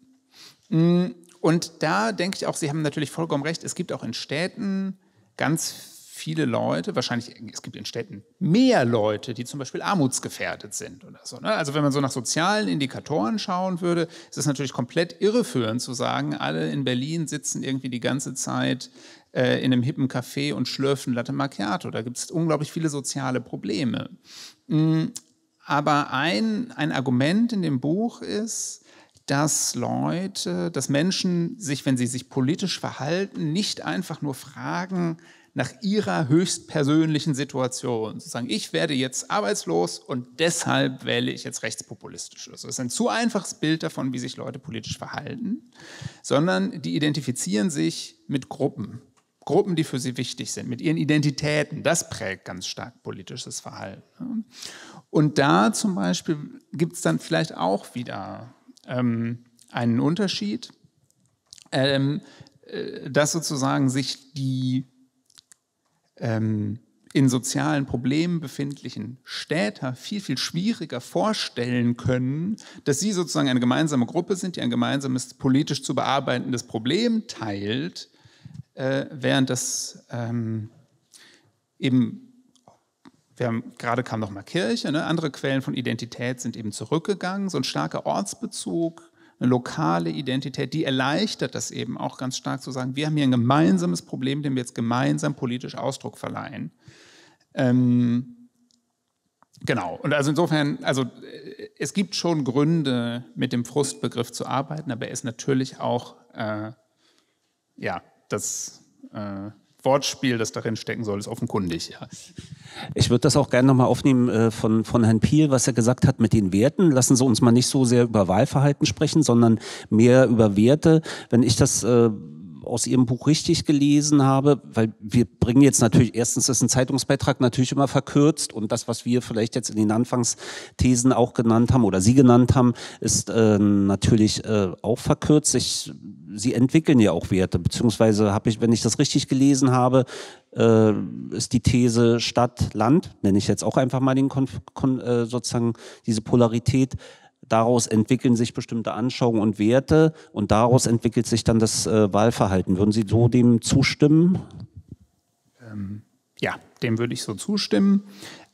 C: Und da denke ich auch, Sie haben natürlich vollkommen recht, es gibt auch in Städten ganz viele Leute, wahrscheinlich, es gibt in Städten mehr Leute, die zum Beispiel armutsgefährdet sind oder so. Also wenn man so nach sozialen Indikatoren schauen würde, ist es natürlich komplett irreführend zu sagen, alle in Berlin sitzen irgendwie die ganze Zeit äh, in einem hippen Café und schlürfen Latte Macchiato. Da gibt es unglaublich viele soziale Probleme. Aber ein, ein Argument in dem Buch ist, dass Leute, dass Menschen sich, wenn sie sich politisch verhalten, nicht einfach nur fragen nach ihrer höchstpersönlichen Situation. Sozusagen, ich werde jetzt arbeitslos und deshalb wähle ich jetzt rechtspopulistisch. Das ist ein zu einfaches Bild davon, wie sich Leute politisch verhalten, sondern die identifizieren sich mit Gruppen. Gruppen, die für sie wichtig sind, mit ihren Identitäten. Das prägt ganz stark politisches Verhalten. Und da zum Beispiel gibt es dann vielleicht auch wieder ähm, einen Unterschied, ähm, äh, dass sozusagen sich die ähm, in sozialen Problemen befindlichen Städter viel, viel schwieriger vorstellen können, dass sie sozusagen eine gemeinsame Gruppe sind, die ein gemeinsames politisch zu bearbeitendes Problem teilt, äh, während das ähm, eben Wir haben, gerade kam noch mal Kirche, ne? Andere Quellen von Identität sind eben zurückgegangen. So ein starker Ortsbezug, eine lokale Identität, die erleichtert das eben auch ganz stark zu sagen, wir haben hier ein gemeinsames Problem, dem wir jetzt gemeinsam politisch Ausdruck verleihen. Ähm, genau, und also insofern, also es gibt schon Gründe, mit dem Frustbegriff zu arbeiten, aber er ist natürlich auch, äh, ja, das äh, Wortspiel, das darin stecken soll, ist offenkundig, ja.
B: Ich würde das auch gerne nochmal aufnehmen äh, von, von Herrn Piel, was er gesagt hat mit den Werten. Lassen Sie uns mal nicht so sehr über Wahlverhalten sprechen, sondern mehr über Werte. Wenn ich das äh, aus Ihrem Buch richtig gelesen habe, weil wir bringen jetzt natürlich, erstens ist ein Zeitungsbeitrag natürlich immer verkürzt und das, was wir vielleicht jetzt in den Anfangsthesen auch genannt haben oder Sie genannt haben, ist äh, natürlich äh, auch verkürzt. Ich, Sie entwickeln ja auch Werte, beziehungsweise habe ich, wenn ich das richtig gelesen habe, äh, ist die These Stadt, Land, nenne ich jetzt auch einfach mal den Konf kon äh, sozusagen diese Polarität. Daraus entwickeln sich bestimmte Anschauungen und Werte und daraus entwickelt sich dann das äh, Wahlverhalten. Würden Sie so dem zustimmen?
C: Ähm, ja, dem würde ich so zustimmen.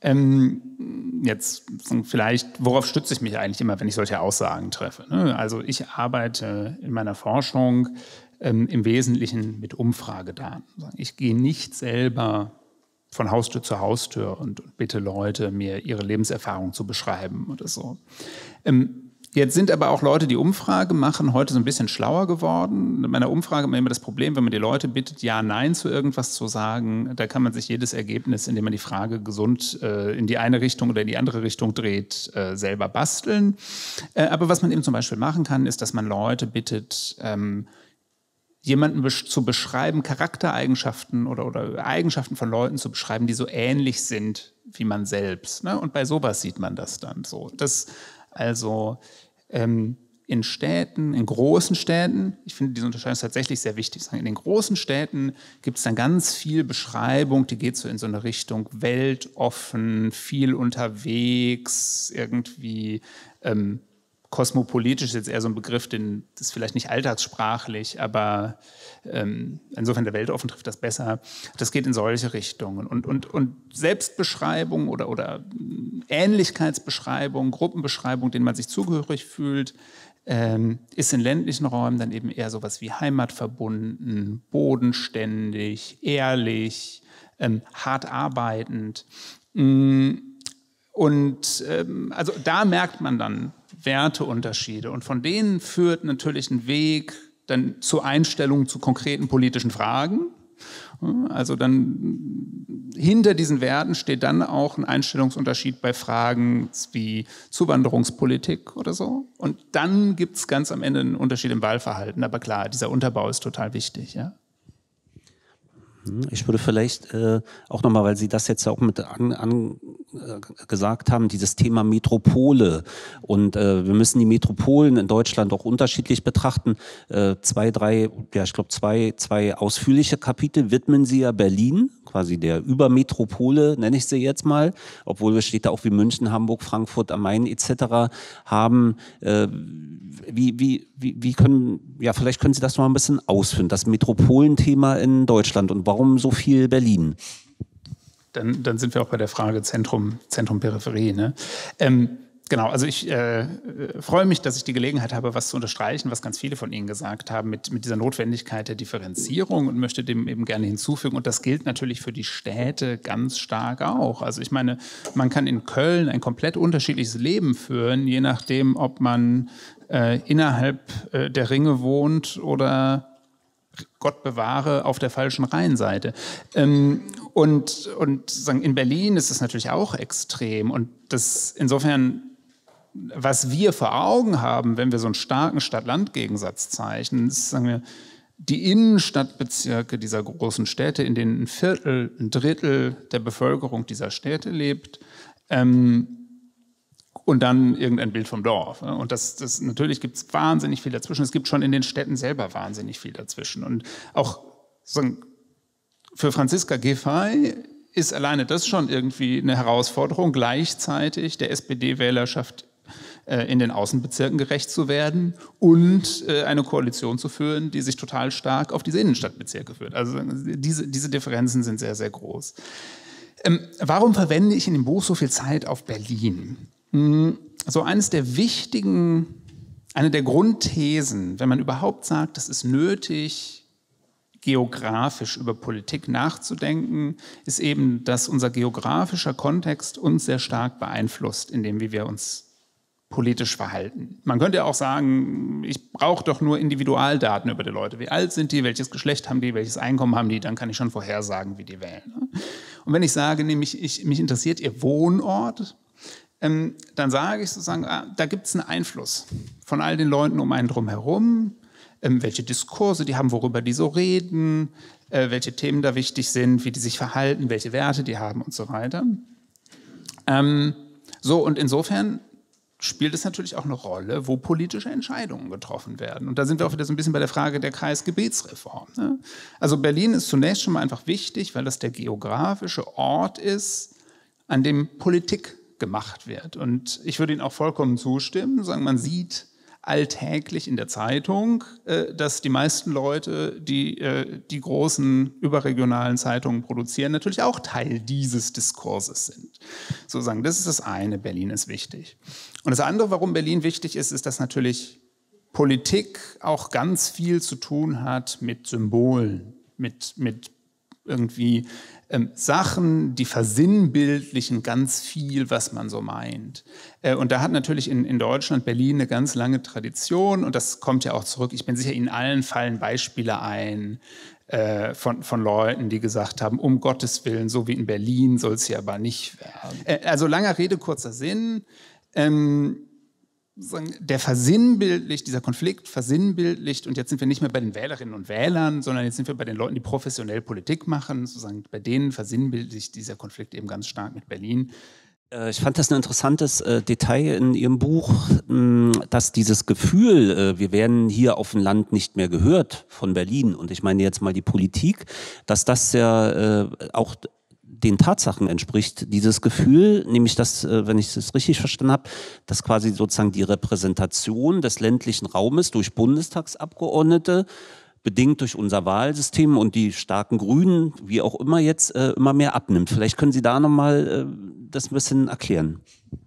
C: Ähm, jetzt vielleicht, worauf stütze ich mich eigentlich immer, wenn ich solche Aussagen treffe? Ne? Also ich arbeite in meiner Forschung ähm, im Wesentlichen mit Umfragedaten. Ich gehe nicht selber von Haustür zu Haustür und, und bitte Leute, mir ihre Lebenserfahrung zu beschreiben oder so. Ähm, jetzt sind aber auch Leute, die Umfrage machen, heute so ein bisschen schlauer geworden. In meiner Umfrage haben wir immer das Problem, wenn man die Leute bittet, ja, nein zu irgendwas zu sagen, da kann man sich jedes Ergebnis, indem man die Frage gesund äh, in die eine Richtung oder in die andere Richtung dreht, äh, selber basteln. Äh, aber was man eben zum Beispiel machen kann, ist, dass man Leute bittet, ähm, jemanden zu beschreiben, Charaktereigenschaften oder, oder Eigenschaften von Leuten zu beschreiben, die so ähnlich sind wie man selbst. Ne? Und bei sowas sieht man das dann so. Das also ähm, in Städten, in großen Städten, ich finde diese Unterscheidung ist tatsächlich sehr wichtig. In den großen Städten gibt es dann ganz viel Beschreibung, die geht so in so eine Richtung weltoffen, viel unterwegs, irgendwie ähm, kosmopolitisch ist jetzt eher so ein Begriff, den das ist vielleicht nicht alltagssprachlich, aber ähm, insofern der Weltoffen trifft das besser. Das geht in solche Richtungen. Und, und, und Selbstbeschreibung oder, oder Ähnlichkeitsbeschreibung, Gruppenbeschreibung, denen man sich zugehörig fühlt, ähm, ist in ländlichen Räumen dann eben eher sowas wie heimatverbunden, bodenständig, ehrlich, ähm, hart arbeitend. Und ähm, also da merkt man dann Werteunterschiede und von denen führt natürlich ein Weg dann zur Einstellung zu konkreten politischen Fragen. Also dann hinter diesen Werten steht dann auch ein Einstellungsunterschied bei Fragen wie Zuwanderungspolitik oder so. Und dann gibt es ganz am Ende einen Unterschied im Wahlverhalten. Aber klar, dieser Unterbau ist total wichtig, ja.
B: Ich würde vielleicht äh, auch nochmal, weil Sie das jetzt auch mit an, an, äh, gesagt haben, dieses Thema Metropole. Und äh, wir müssen die Metropolen in Deutschland auch unterschiedlich betrachten. Äh, zwei, drei, ja ich glaube zwei, zwei ausführliche Kapitel widmen Sie ja Berlin, quasi der Übermetropole, nenne ich sie jetzt mal, obwohl wir Städte auch wie München, Hamburg, Frankfurt am Main et cetera haben. Äh, wie, wie, wie, wie können, ja vielleicht können Sie das noch mal ein bisschen ausführen, das Metropolenthema in Deutschland und warum so viel Berlin?
C: Dann, dann sind wir auch bei der Frage Zentrum, Zentrum Peripherie. Ne? Ähm, genau, also ich äh, freue mich, dass ich die Gelegenheit habe, was zu unterstreichen, was ganz viele von Ihnen gesagt haben, mit, mit dieser Notwendigkeit der Differenzierung und möchte dem eben gerne hinzufügen. Und das gilt natürlich für die Städte ganz stark auch. Also ich meine, man kann in Köln ein komplett unterschiedliches Leben führen, je nachdem, ob man äh, innerhalb äh, der Ringe wohnt oder Gott bewahre, auf der falschen Rheinseite. Ähm, und und sagen, in Berlin ist es natürlich auch extrem. Und das insofern, was wir vor Augen haben, wenn wir so einen starken Stadt-Land-Gegensatz zeichnen, ist, sagen wir, die Innenstadtbezirke dieser großen Städte, in denen ein Viertel, ein Drittel der Bevölkerung dieser Städte lebt, ähm, und dann irgendein Bild vom Dorf. Und das, das natürlich gibt es wahnsinnig viel dazwischen. Es gibt schon in den Städten selber wahnsinnig viel dazwischen. Und auch so für Franziska Giffey ist alleine das schon irgendwie eine Herausforderung, gleichzeitig der S P D-Wählerschaft äh, in den Außenbezirken gerecht zu werden und äh, eine Koalition zu führen, die sich total stark auf diese Innenstadtbezirke führt. Also diese, diese Differenzen sind sehr, sehr groß. Ähm, warum verwende ich in dem Buch so viel Zeit auf Berlin? So eines der wichtigen, eine der Grundthesen, wenn man überhaupt sagt, es ist nötig, geografisch über Politik nachzudenken, ist eben, dass unser geografischer Kontext uns sehr stark beeinflusst, in dem, wie wir uns politisch verhalten. Man könnte ja auch sagen, ich brauche doch nur Individualdaten über die Leute. Wie alt sind die, welches Geschlecht haben die, welches Einkommen haben die, dann kann ich schon vorhersagen, wie die wählen. Und wenn ich sage, nämlich ich, mich interessiert ihr Wohnort, Ähm, dann sage ich sozusagen, ah, da gibt es einen Einfluss von all den Leuten um einen drum herum, ähm, welche Diskurse die haben, worüber die so reden, äh, welche Themen da wichtig sind, wie die sich verhalten, welche Werte die haben und so weiter. Ähm, so, und insofern spielt es natürlich auch eine Rolle, wo politische Entscheidungen getroffen werden. Und da sind wir auch wieder so ein bisschen bei der Frage der Kreisgebietsreform. Ne? Also Berlin ist zunächst schon mal einfach wichtig, weil das der geografische Ort ist, an dem Politik gemacht wird. Und ich würde Ihnen auch vollkommen zustimmen, sagen, man sieht alltäglich in der Zeitung, äh, dass die meisten Leute, die äh, die großen überregionalen Zeitungen produzieren, natürlich auch Teil dieses Diskurses sind. Sozusagen, das ist das eine, Berlin ist wichtig. Und das andere, warum Berlin wichtig ist, ist, dass natürlich Politik auch ganz viel zu tun hat mit Symbolen, mit, mit irgendwie ähm, Sachen, die versinnbildlichen ganz viel, was man so meint. Äh, und da hat natürlich in, in Deutschland Berlin eine ganz lange Tradition und das kommt ja auch zurück. Ich bin sicher, Ihnen allen fallen Beispiele ein äh, von, von Leuten, die gesagt haben, um Gottes Willen, so wie in Berlin soll es hier aber nicht werden. Äh, also langer Rede, kurzer Sinn. Ähm, der versinnbildlicht, dieser Konflikt versinnbildlicht, und jetzt sind wir nicht mehr bei den Wählerinnen und Wählern, sondern jetzt sind wir bei den Leuten, die professionell Politik machen, sozusagen bei denen versinnbildlicht dieser Konflikt eben ganz stark mit Berlin.
B: Ich fand das ein interessantes äh, Detail in Ihrem Buch, mh, dass dieses Gefühl, äh, wir werden hier auf dem Land nicht mehr gehört von Berlin, und ich meine jetzt mal die Politik, dass das ja äh, auch den Tatsachen entspricht. Dieses Gefühl, nämlich dass, äh, wenn ich das richtig verstanden habe, dass quasi sozusagen die Repräsentation des ländlichen Raumes durch Bundestagsabgeordnete, bedingt durch unser Wahlsystem und die starken Grünen, wie auch immer jetzt, äh, immer mehr abnimmt. Vielleicht können Sie da nochmal äh, das ein bisschen erklären.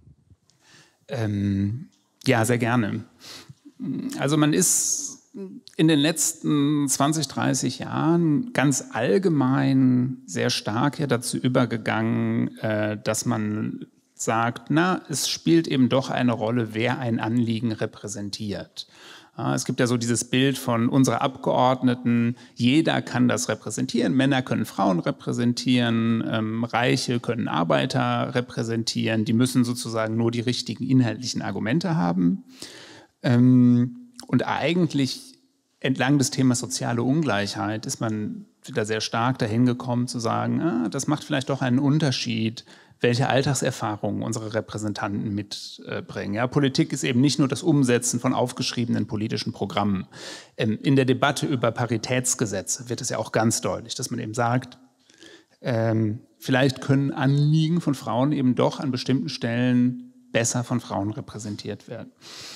C: Ähm, ja, sehr gerne. Also man ist in den letzten zwanzig, dreißig Jahren ganz allgemein sehr stark ja dazu übergegangen, äh, dass man sagt, na, es spielt eben doch eine Rolle, wer ein Anliegen repräsentiert. Es gibt ja so dieses Bild von unseren Abgeordneten, jeder kann das repräsentieren, Männer können Frauen repräsentieren, ähm, Reiche können Arbeiter repräsentieren, die müssen sozusagen nur die richtigen inhaltlichen Argumente haben. Ähm, und eigentlich entlang des Themas soziale Ungleichheit ist man wieder sehr stark dahin gekommen zu sagen, ah, das macht vielleicht doch einen Unterschied, welche Alltagserfahrungen unsere Repräsentanten mitbringen. Ja, Politik ist eben nicht nur das Umsetzen von aufgeschriebenen politischen Programmen. Ähm, in der Debatte über Paritätsgesetze wird es ja auch ganz deutlich, dass man eben sagt, ähm, vielleicht können Anliegen von Frauen eben doch an bestimmten Stellen besser von Frauen repräsentiert werden.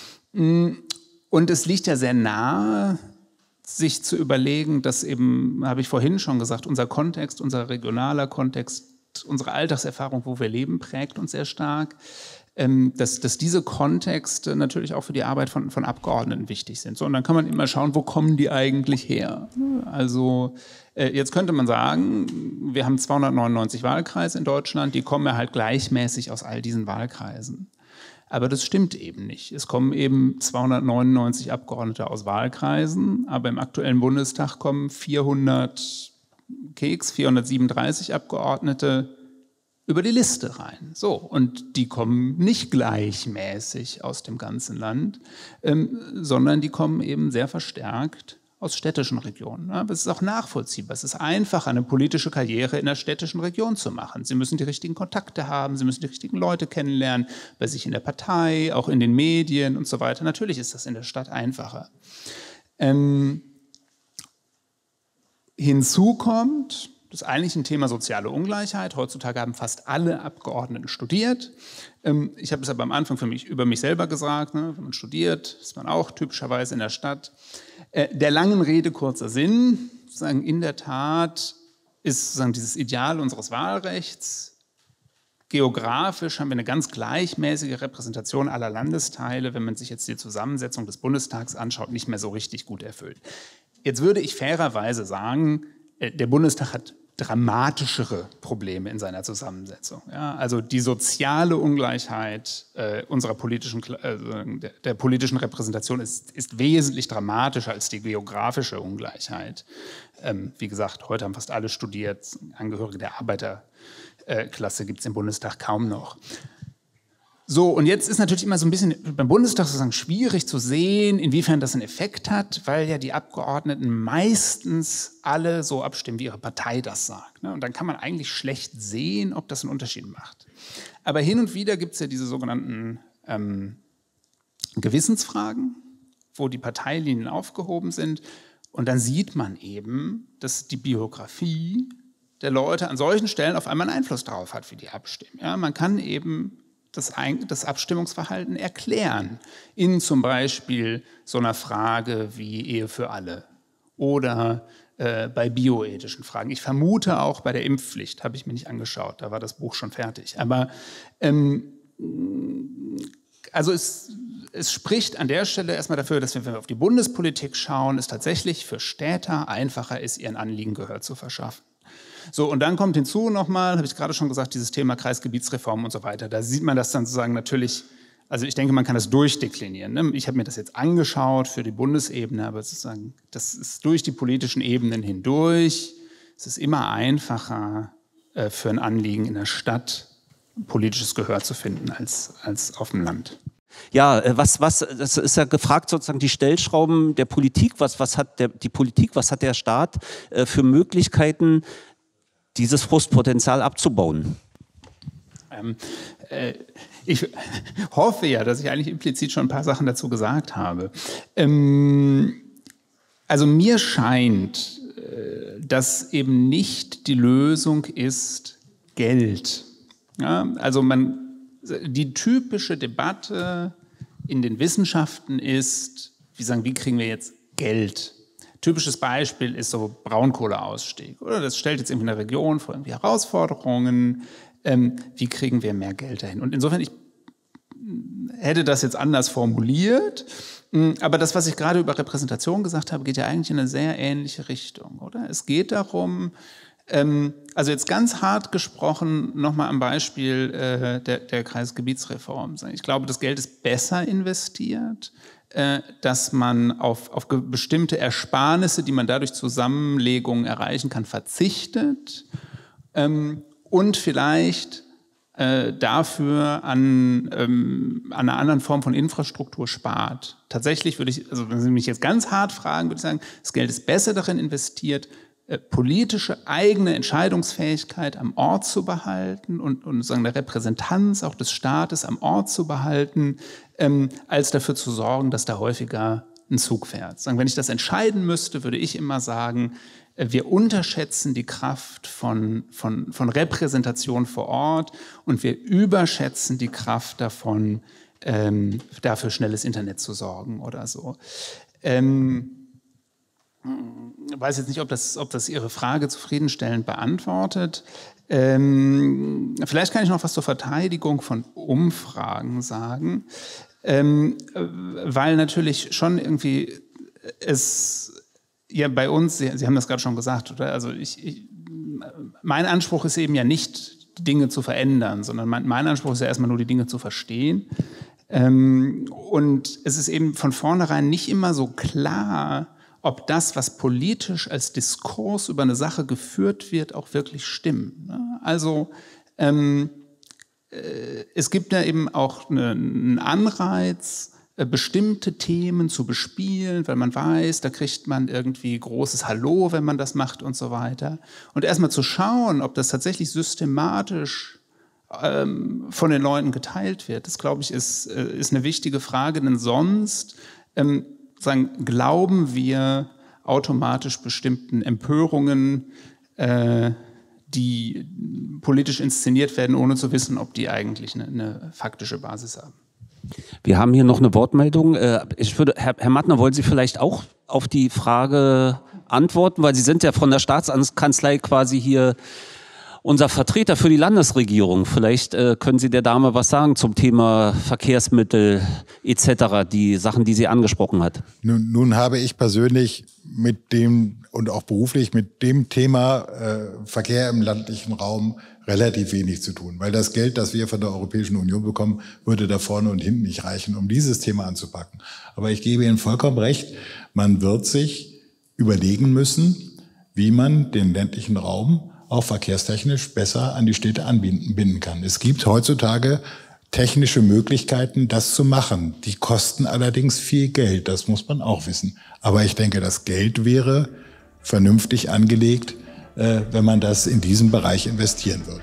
C: Und es liegt ja sehr nahe, sich zu überlegen, dass eben, habe ich vorhin schon gesagt, unser Kontext, unser regionaler Kontext, unsere Alltagserfahrung, wo wir leben, prägt uns sehr stark, ähm, dass, dass diese Kontexte natürlich auch für die Arbeit von, von Abgeordneten wichtig sind. So, und dann kann man immer schauen, wo kommen die eigentlich her? Also äh, jetzt könnte man sagen, wir haben zweihundertneunundneunzig Wahlkreise in Deutschland, die kommen ja halt gleichmäßig aus all diesen Wahlkreisen. Aber das stimmt eben nicht. Es kommen eben zweihundertneunundneunzig Abgeordnete aus Wahlkreisen, aber im aktuellen Bundestag kommen vierhundert Keks, vierhundertsiebenunddreißig Abgeordnete über die Liste rein. So, und die kommen nicht gleichmäßig aus dem ganzen Land, ähm, sondern die kommen eben sehr verstärkt aus städtischen Regionen. Aber es ist auch nachvollziehbar. Es ist einfach, eine politische Karriere in der städtischen Region zu machen. Sie müssen die richtigen Kontakte haben, Sie müssen die richtigen Leute kennenlernen, bei sich in der Partei, auch in den Medien und so weiter. Natürlich ist das in der Stadt einfacher. Ähm, Hinzu kommt, das ist eigentlich ein Thema soziale Ungleichheit. Heutzutage haben fast alle Abgeordneten studiert. Ich habe es aber am Anfang für mich, über mich selber gesagt, ne? Wenn man studiert, ist man auch typischerweise in der Stadt. Der langen Rede kurzer Sinn, sozusagen in der Tat ist sozusagen dieses Ideal unseres Wahlrechts. Geografisch haben wir eine ganz gleichmäßige Repräsentation aller Landesteile, wenn man sich jetzt die Zusammensetzung des Bundestags anschaut, nicht mehr so richtig gut erfüllt. Jetzt würde ich fairerweise sagen, der Bundestag hat dramatischere Probleme in seiner Zusammensetzung. Ja, also die soziale Ungleichheit äh, unserer politischen, äh, der, der politischen Repräsentation ist, ist wesentlich dramatischer als die geografische Ungleichheit. Ähm, wie gesagt, heute haben fast alle studiert, Angehörige der Arbeiterklasse gibt es im Bundestag kaum noch. So, und jetzt ist natürlich immer so ein bisschen beim Bundestag sozusagen schwierig zu sehen, inwiefern das einen Effekt hat, weil ja die Abgeordneten meistens alle so abstimmen, wie ihre Partei das sagt. Und dann kann man eigentlich schlecht sehen, ob das einen Unterschied macht. Aber hin und wieder gibt es ja diese sogenannten ähm, Gewissensfragen, wo die Parteilinien aufgehoben sind. Und dann sieht man eben, dass die Biografie der Leute an solchen Stellen auf einmal einen Einfluss darauf hat, wie die abstimmen. Ja, man kann eben Das, das Abstimmungsverhalten erklären in zum Beispiel so einer Frage wie Ehe für alle oder äh, bei bioethischen Fragen. Ich vermute auch bei der Impfpflicht, habe ich mir nicht angeschaut, da war das Buch schon fertig. Aber ähm, also es, es spricht an der Stelle erstmal dafür, dass wir, wenn wir auf die Bundespolitik schauen, es tatsächlich für Städter einfacher ist, ihren Anliegen Gehör zu verschaffen. So, und dann kommt hinzu nochmal, habe ich gerade schon gesagt, dieses Thema Kreisgebietsreform und so weiter. Da sieht man das dann sozusagen natürlich, also ich denke, man kann das durchdeklinieren. Ne? Ich habe mir das jetzt angeschaut für die Bundesebene, aber sozusagen, das ist durch die politischen Ebenen hindurch. Es ist immer einfacher äh, für ein Anliegen in der Stadt politisches Gehör zu finden als, als auf dem Land.
B: Ja, was, was, das ist ja gefragt sozusagen die Stellschrauben der Politik. Was, was hat der, die Politik, was hat der Staat äh, für Möglichkeiten, dieses Frustpotenzial abzubauen?
C: Ähm, äh, ich hoffe ja, dass ich eigentlich implizit schon ein paar Sachen dazu gesagt habe. Ähm, also mir scheint, äh, dass eben nicht die Lösung ist, Geld. Ja, also man, die typische Debatte in den Wissenschaften ist, wie sagen, wie kriegen wir jetzt Geld? Typisches Beispiel ist so Braunkohleausstieg. Oder das stellt jetzt irgendwie eine Region vor irgendwie Herausforderungen. Ähm, wie kriegen wir mehr Geld dahin? Und insofern, ich hätte das jetzt anders formuliert. Aber das, was ich gerade über Repräsentation gesagt habe, geht ja eigentlich in eine sehr ähnliche Richtung, oder? Es geht darum, ähm, also jetzt ganz hart gesprochen, nochmal am Beispiel äh, der, der Kreisgebietsreform. Ich glaube, das Geld ist besser investiert, äh, dass man auf, auf bestimmte Ersparnisse, die man dadurch Zusammenlegungen erreichen kann, verzichtet ähm, und vielleicht äh, dafür an, ähm, an einer anderen Form von Infrastruktur spart. Tatsächlich würde ich, also wenn Sie mich jetzt ganz hart fragen, würde ich sagen, das Geld ist besser darin investiert, politische eigene Entscheidungsfähigkeit am Ort zu behalten und, und sagen, eine Repräsentanz auch des Staates am Ort zu behalten, ähm, als dafür zu sorgen, dass da häufiger ein Zug fährt. Sagen, wenn ich das entscheiden müsste, würde ich immer sagen, äh, wir unterschätzen die Kraft von, von, von Repräsentation vor Ort und wir überschätzen die Kraft davon, ähm, dafür schnelles Internet zu sorgen oder so. Ähm, Ich weiß jetzt nicht, ob das, ob das Ihre Frage zufriedenstellend beantwortet. Ähm, vielleicht kann ich noch was zur Verteidigung von Umfragen sagen, ähm, weil natürlich schon irgendwie es ja bei uns, Sie, Sie haben das gerade schon gesagt, oder? Also ich, ich, mein Anspruch ist eben ja nicht, die Dinge zu verändern, sondern mein, mein Anspruch ist ja erstmal nur, die Dinge zu verstehen. Ähm, und es ist eben von vornherein nicht immer so klar, ob das, was politisch als Diskurs über eine Sache geführt wird, auch wirklich stimmt. Also ähm, äh, es gibt ja eben auch eine, einen Anreiz, äh, bestimmte Themen zu bespielen, weil man weiß, da kriegt man irgendwie großes Hallo, wenn man das macht und so weiter. Und erstmal zu schauen, ob das tatsächlich systematisch ähm, von den Leuten geteilt wird, das, glaube ich, ist, äh, ist eine wichtige Frage, denn sonst ähm, sagen, glauben wir automatisch bestimmten Empörungen, äh, die politisch inszeniert werden, ohne zu wissen, ob die eigentlich eine, eine faktische Basis haben.
B: Wir haben hier noch eine Wortmeldung. Äh, ich würde, Herr, Herr Mattner, wollen Sie vielleicht auch auf die Frage antworten, weil Sie sind ja von der Staatskanzlei quasi hier unser Vertreter für die Landesregierung. Vielleicht äh, können Sie der Dame was sagen zum Thema Verkehrsmittel et cetera, die Sachen, die sie angesprochen hat.
F: Nun, nun habe ich persönlich mit dem und auch beruflich mit dem Thema äh, Verkehr im ländlichen Raum relativ wenig zu tun, weil das Geld, das wir von der Europäischen Union bekommen, würde da vorne und hinten nicht reichen, um dieses Thema anzupacken. Aber ich gebe Ihnen vollkommen recht, man wird sich überlegen müssen, wie man den ländlichen Raum auch verkehrstechnisch besser an die Städte anbinden kann. Es gibt heutzutage technische Möglichkeiten, das zu machen. Die kosten allerdings viel Geld, das muss man auch wissen. Aber ich denke, das Geld wäre vernünftig angelegt, äh, wenn man das in diesem Bereich investieren würde.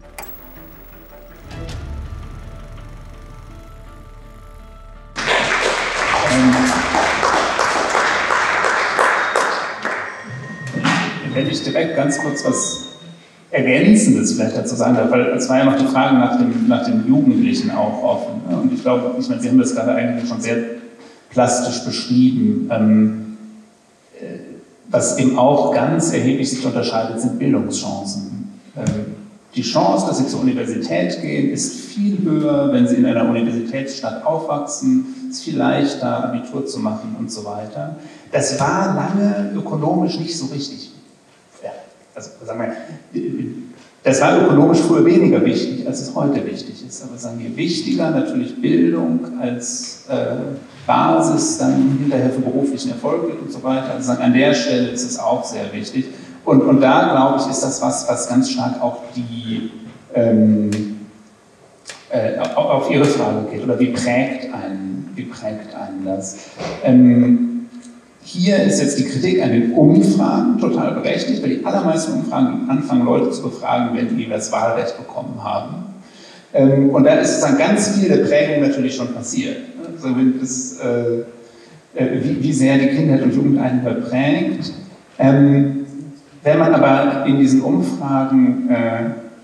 C: Hätte ich direkt ganz kurz was Ergänzendes vielleicht dazu sagen darf, weil es war ja noch die Frage nach dem, nach dem Jugendlichen auch offen. Ne? Und ich glaube, ich meine, Sie haben das gerade eigentlich schon sehr plastisch beschrieben. Ähm, äh, was eben auch ganz erheblich sich unterscheidet, sind Bildungschancen. Ähm, die Chance, dass Sie zur Universität gehen, ist viel höher, wenn Sie in einer Universitätsstadt aufwachsen. Es ist viel leichter, Abitur zu machen und so weiter. Das war lange ökonomisch nicht so richtig. Also sagen wir, das war ökonomisch früher weniger wichtig, als es heute wichtig ist. Aber sagen wir, wichtiger natürlich Bildung als äh, Basis dann hinterher für beruflichen Erfolg und so weiter. Also sagen, an der Stelle ist es auch sehr wichtig. Und, und da, glaube ich, ist das was, was ganz stark auch die, ähm, äh, auf Ihre Frage geht. Oder wie prägt einen, wie prägt einen das? Ähm, Hier ist jetzt die Kritik an den Umfragen total berechtigt, weil die allermeisten Umfragen anfangen, Leute zu befragen, wenn die das Wahlrecht bekommen haben. Und da ist dann ganz viel der Prägung natürlich schon passiert. Also das, äh, wie, wie sehr die Kindheit und Jugend einen prägt. Ähm, wenn man aber in diesen Umfragen äh,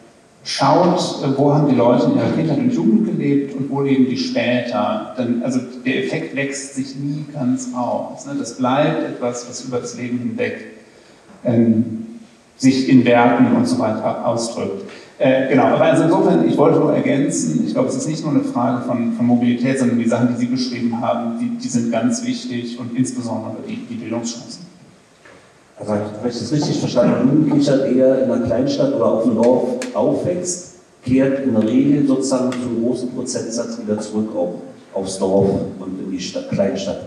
C: schaut, wo haben die Leute in ihrer Kindheit und Jugend gelebt und wo leben die später. Dann, also der Effekt wächst sich nie ganz aus. Ne? Das bleibt etwas, was über das Leben hinweg ähm, sich in Werten und so weiter ausdrückt. Äh, genau, aber also insofern, ich wollte nur ergänzen, ich glaube, es ist nicht nur eine Frage von, von Mobilität, sondern die Sachen, die Sie beschrieben haben, die, die sind ganz wichtig und insbesondere die, die Bildungschancen.
B: Also, habe ich das richtig verstanden? Ein Jugendlicher, der in einer Kleinstadt oder auf dem Dorf aufwächst, kehrt in der Regel sozusagen zu einem großen Prozentsatz wieder zurück auf, aufs Dorf und in die Stadt, Kleinstadt.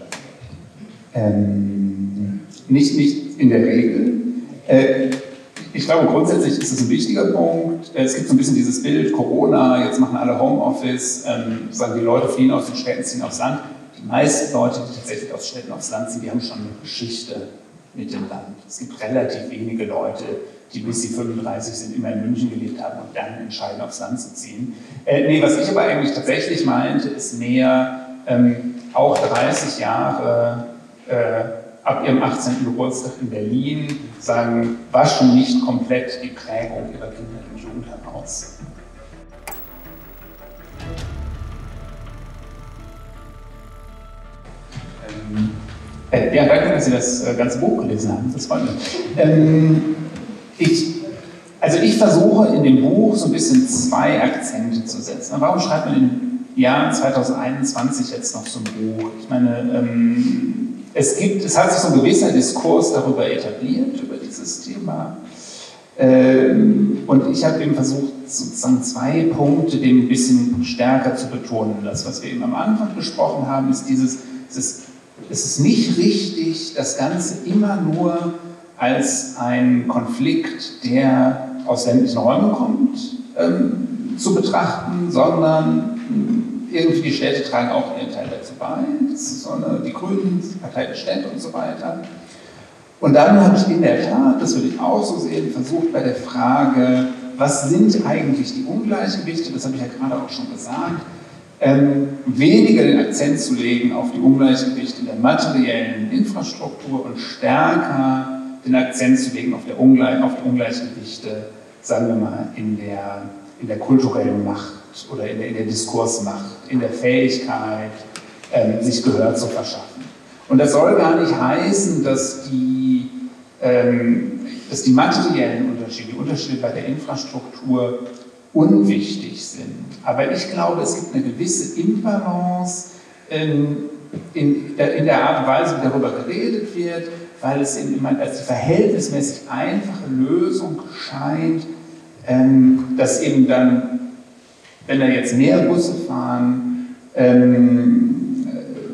C: Ähm, nicht, nicht in der Regel. Äh, ich glaube, grundsätzlich ist es ein wichtiger Punkt. Es gibt so ein bisschen dieses Bild, Corona, jetzt machen alle Homeoffice, ähm, sagen die Leute fliehen aus den Städten, ziehen aufs Land. Die meisten Leute, die tatsächlich aus Städten aufs Land ziehen, die haben schon eine Geschichte mit dem Land. Es gibt relativ wenige Leute, die bis sie fünfunddreißig sind, immer in München gelebt haben und dann entscheiden, aufs Land zu ziehen. Äh, nee, was ich aber eigentlich tatsächlich meinte, ist mehr ähm, auch dreißig Jahre äh, ab ihrem achtzehnten Geburtstag in Berlin sagen, waschen nicht komplett die Prägung ihrer Kindheit und Jugend heraus. Ähm, äh, ja, danke, dass Sie das äh, ganze Buch gelesen haben. Das freut mich. Ähm, ich, also ich versuche in dem Buch so ein bisschen zwei Akzente zu setzen. Warum schreibt man im Jahr zweitausendeinundzwanzig jetzt noch so ein Buch? Ich meine, ähm, Es, gibt, es hat sich so ein gewisser Diskurs darüber etabliert, über dieses Thema. Ähm, und ich habe eben versucht, sozusagen zwei Punkte dem ein bisschen stärker zu betonen. Das, was wir eben am Anfang besprochen haben, ist dieses, es ist, es ist nicht richtig, das Ganze immer nur als ein Konflikt, der aus ländlichen Räumen kommt, ähm, zu betrachten, sondern irgendwie die Städte tragen auch ihren Teil dazu bei. Das ist so eine, die Grünen, die Partei der Städte und so weiter. Und dann habe ich in der Tat, das würde ich auch so sehen, versucht bei der Frage, was sind eigentlich die Ungleichgewichte, das habe ich ja gerade auch schon gesagt, ähm, weniger den Akzent zu legen auf die Ungleichgewichte in der materiellen Infrastruktur und stärker den Akzent zu legen auf, der Ungleich, auf die Ungleichgewichte, sagen wir mal, in der, in der kulturellen Macht oder in der, in der Diskursmacht, in der Fähigkeit, ähm, sich Gehör zu verschaffen. Und das soll gar nicht heißen, dass die, ähm, dass die materiellen Unterschiede, die Unterschiede bei der Infrastruktur unwichtig sind. Aber ich glaube, es gibt eine gewisse Imbalance in, in, in der Art und Weise, wie darüber geredet wird, weil es eben immer als die verhältnismäßig einfache Lösung scheint, ähm, dass eben dann, wenn da jetzt mehr Busse fahren, ähm,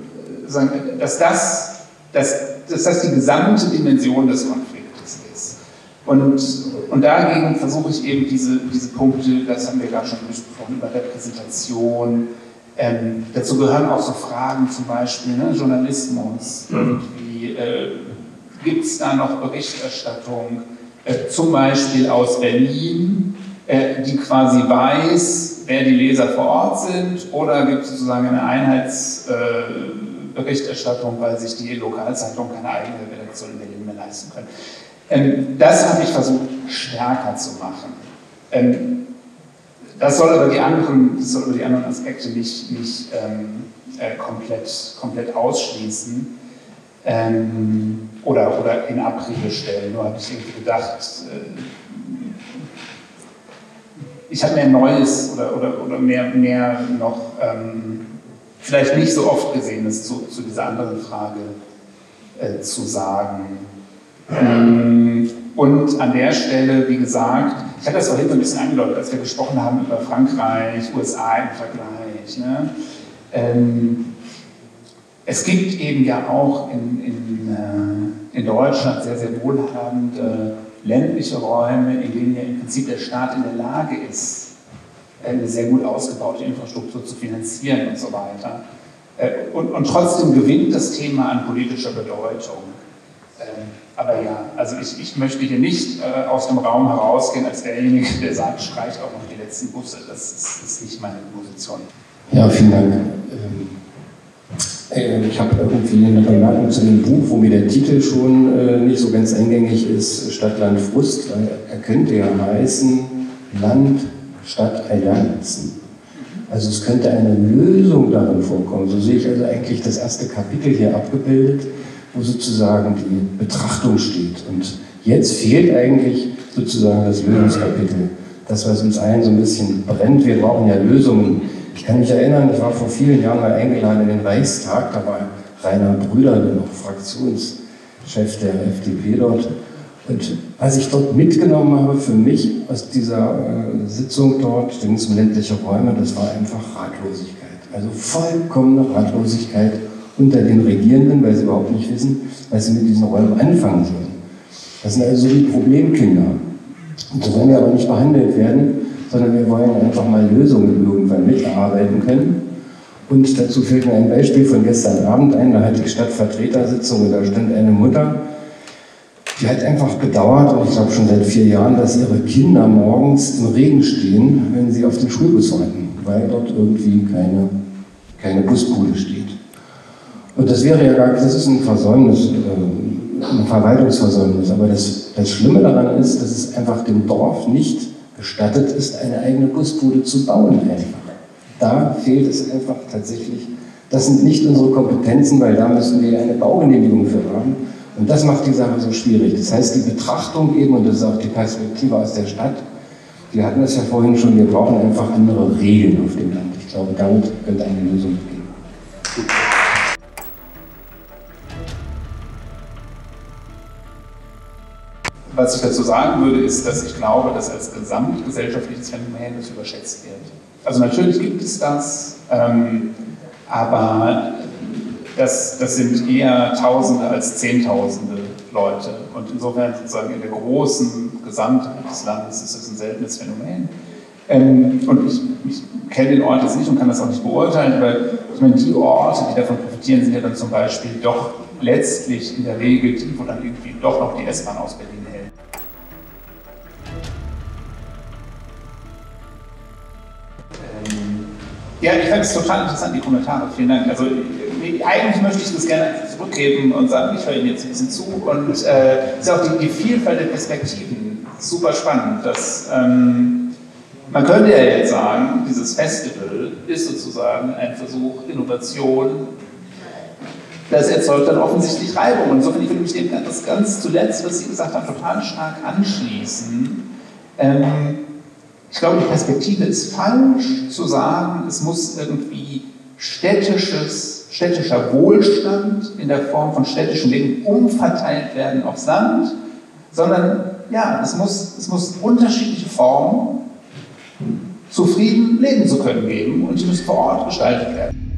C: äh, dass, das, dass, dass das die gesamte Dimension des Konfliktes ist. Und, und dagegen versuche ich eben diese, diese Punkte, das haben wir gerade schon besprochen, über Repräsentation. Ähm, dazu gehören auch so Fragen, zum Beispiel ne, Journalismus. Irgendwie äh, gibt es da noch Berichterstattung, äh, zum Beispiel aus Berlin, äh, die quasi weiß, wer die Leser vor Ort sind, oder gibt es sozusagen eine Einheitsberichterstattung, äh, weil sich die Lokalzeitungen keine eigene Redaktion in Berlin mehr leisten können. Ähm, das habe ich versucht stärker zu machen. Ähm, das soll aber die anderen, das soll aber die anderen Aspekte nicht, nicht ähm, äh, komplett, komplett ausschließen ähm, oder, oder in Abrede stellen. Nur habe ich irgendwie gedacht, äh, ich habe mehr Neues oder, oder, oder mehr, mehr noch ähm, vielleicht nicht so oft Gesehenes zu, zu dieser anderen Frage äh, zu sagen. Ähm, und an der Stelle, wie gesagt, ich hatte das vorhin so ein bisschen angedeutet, als wir gesprochen haben über Frankreich, U S A im Vergleich. Ne? Ähm, es gibt eben ja auch in, in, äh, in Deutschland sehr, sehr wohlhabende ländliche Räume, in denen ja im Prinzip der Staat in der Lage ist, eine sehr gut ausgebaute Infrastruktur zu finanzieren und so weiter. Und, und trotzdem gewinnt das Thema an politischer Bedeutung. Aber ja, also ich, ich möchte hier nicht äh, aus dem Raum herausgehen als derjenige, der sagt, streicht auch noch die letzten Busse. Das ist, ist nicht meine Position.
M: Ja, vielen Dank. Ähm, ich habe irgendwie eine Bemerkung zu dem Buch, wo mir der Titel schon äh, nicht so ganz eingängig ist, Stadt, Land, Frust. Er könnte ja heißen Land, Stadtallianzen. Also es könnte eine Lösung darin vorkommen. So sehe ich also eigentlich das erste Kapitel hier abgebildet, wo sozusagen die Betrachtung steht. Und jetzt fehlt eigentlich sozusagen das Lösungskapitel. Das, was uns allen so ein bisschen brennt, wir brauchen ja Lösungen. Ich kann mich erinnern, ich war vor vielen Jahren mal eingeladen in den Reichstag, da war Rainer Brüder, noch Fraktionschef der F D P dort. Und was ich dort mitgenommen habe für mich aus dieser äh, Sitzung dort, ging es um ländliche Räume, das war einfach Ratlosigkeit. Also vollkommene Ratlosigkeit unter den Regierenden, weil sie überhaupt nicht wissen, was sie mit diesen Räumen anfangen sollen. Das sind also die Problemkinder. Und so wollen wir aber nicht behandelt werden, sondern wir wollen einfach mal Lösungen irgendwann mitarbeiten können. Und dazu fällt mir ein Beispiel von gestern Abend ein, da hatte ich Stadtvertretersitzung und da stand eine Mutter, die hat einfach bedauert, und ich glaube schon seit vier Jahren, dass ihre Kinder morgens im Regen stehen, wenn sie auf den Schulbus warten, weil dort irgendwie keine, keine Busbude steht. Und das wäre ja gar, das ist ein Versäumnis, ein Verwaltungsversäumnis, aber das, das Schlimme daran ist, dass es einfach dem Dorf nicht gestattet ist, eine eigene Busbude zu bauen einfach. Da fehlt es einfach tatsächlich. Das sind nicht unsere Kompetenzen, weil da müssen wir eine Baugenehmigung für haben. Und das macht die Sache so schwierig. Das heißt, die Betrachtung eben, und das ist auch die Perspektive aus der Stadt, wir hatten es ja vorhin schon, wir brauchen einfach andere Regeln auf dem Land. Ich glaube, damit könnte eine Lösung gehen.
C: Was ich dazu sagen würde, ist, dass ich glaube, dass als gesamtgesellschaftliches Phänomen das überschätzt wird. Also natürlich gibt es das, ähm, aber das, das sind eher Tausende als Zehntausende Leute. Und insofern sozusagen in der großen Gesamtheit des Landes ist es ein seltenes Phänomen. Ähm, und ich, ich kenne den Ort jetzt nicht und kann das auch nicht beurteilen, aber ich meine, die Orte, die davon profitieren, sind ja dann zum Beispiel doch letztlich in der Regel die, wo dann irgendwie doch noch die S-Bahn aus Berlin hält. Ja, ich fand es total interessant, die Kommentare. Vielen Dank. Also eigentlich möchte ich das gerne zurückgeben und sagen, ich höre Ihnen jetzt ein bisschen zu. Und es äh, ist auch die, die Vielfalt der Perspektiven super spannend. Dass, ähm, man könnte ja jetzt sagen, dieses Festival ist sozusagen ein Versuch, Innovation. Das erzeugt dann offensichtlich Reibung. Und insofern würde ich mich dem das ganz zuletzt, was Sie gesagt haben, total stark anschließen. Ähm, Ich glaube, die Perspektive ist falsch, zu sagen, es muss irgendwie städtisches, städtischer Wohlstand in der Form von städtischem Leben umverteilt werden aufs Land, sondern ja, es muss, es muss unterschiedliche Formen, zufrieden leben zu können, geben, und die müssen vor Ort gestaltet werden.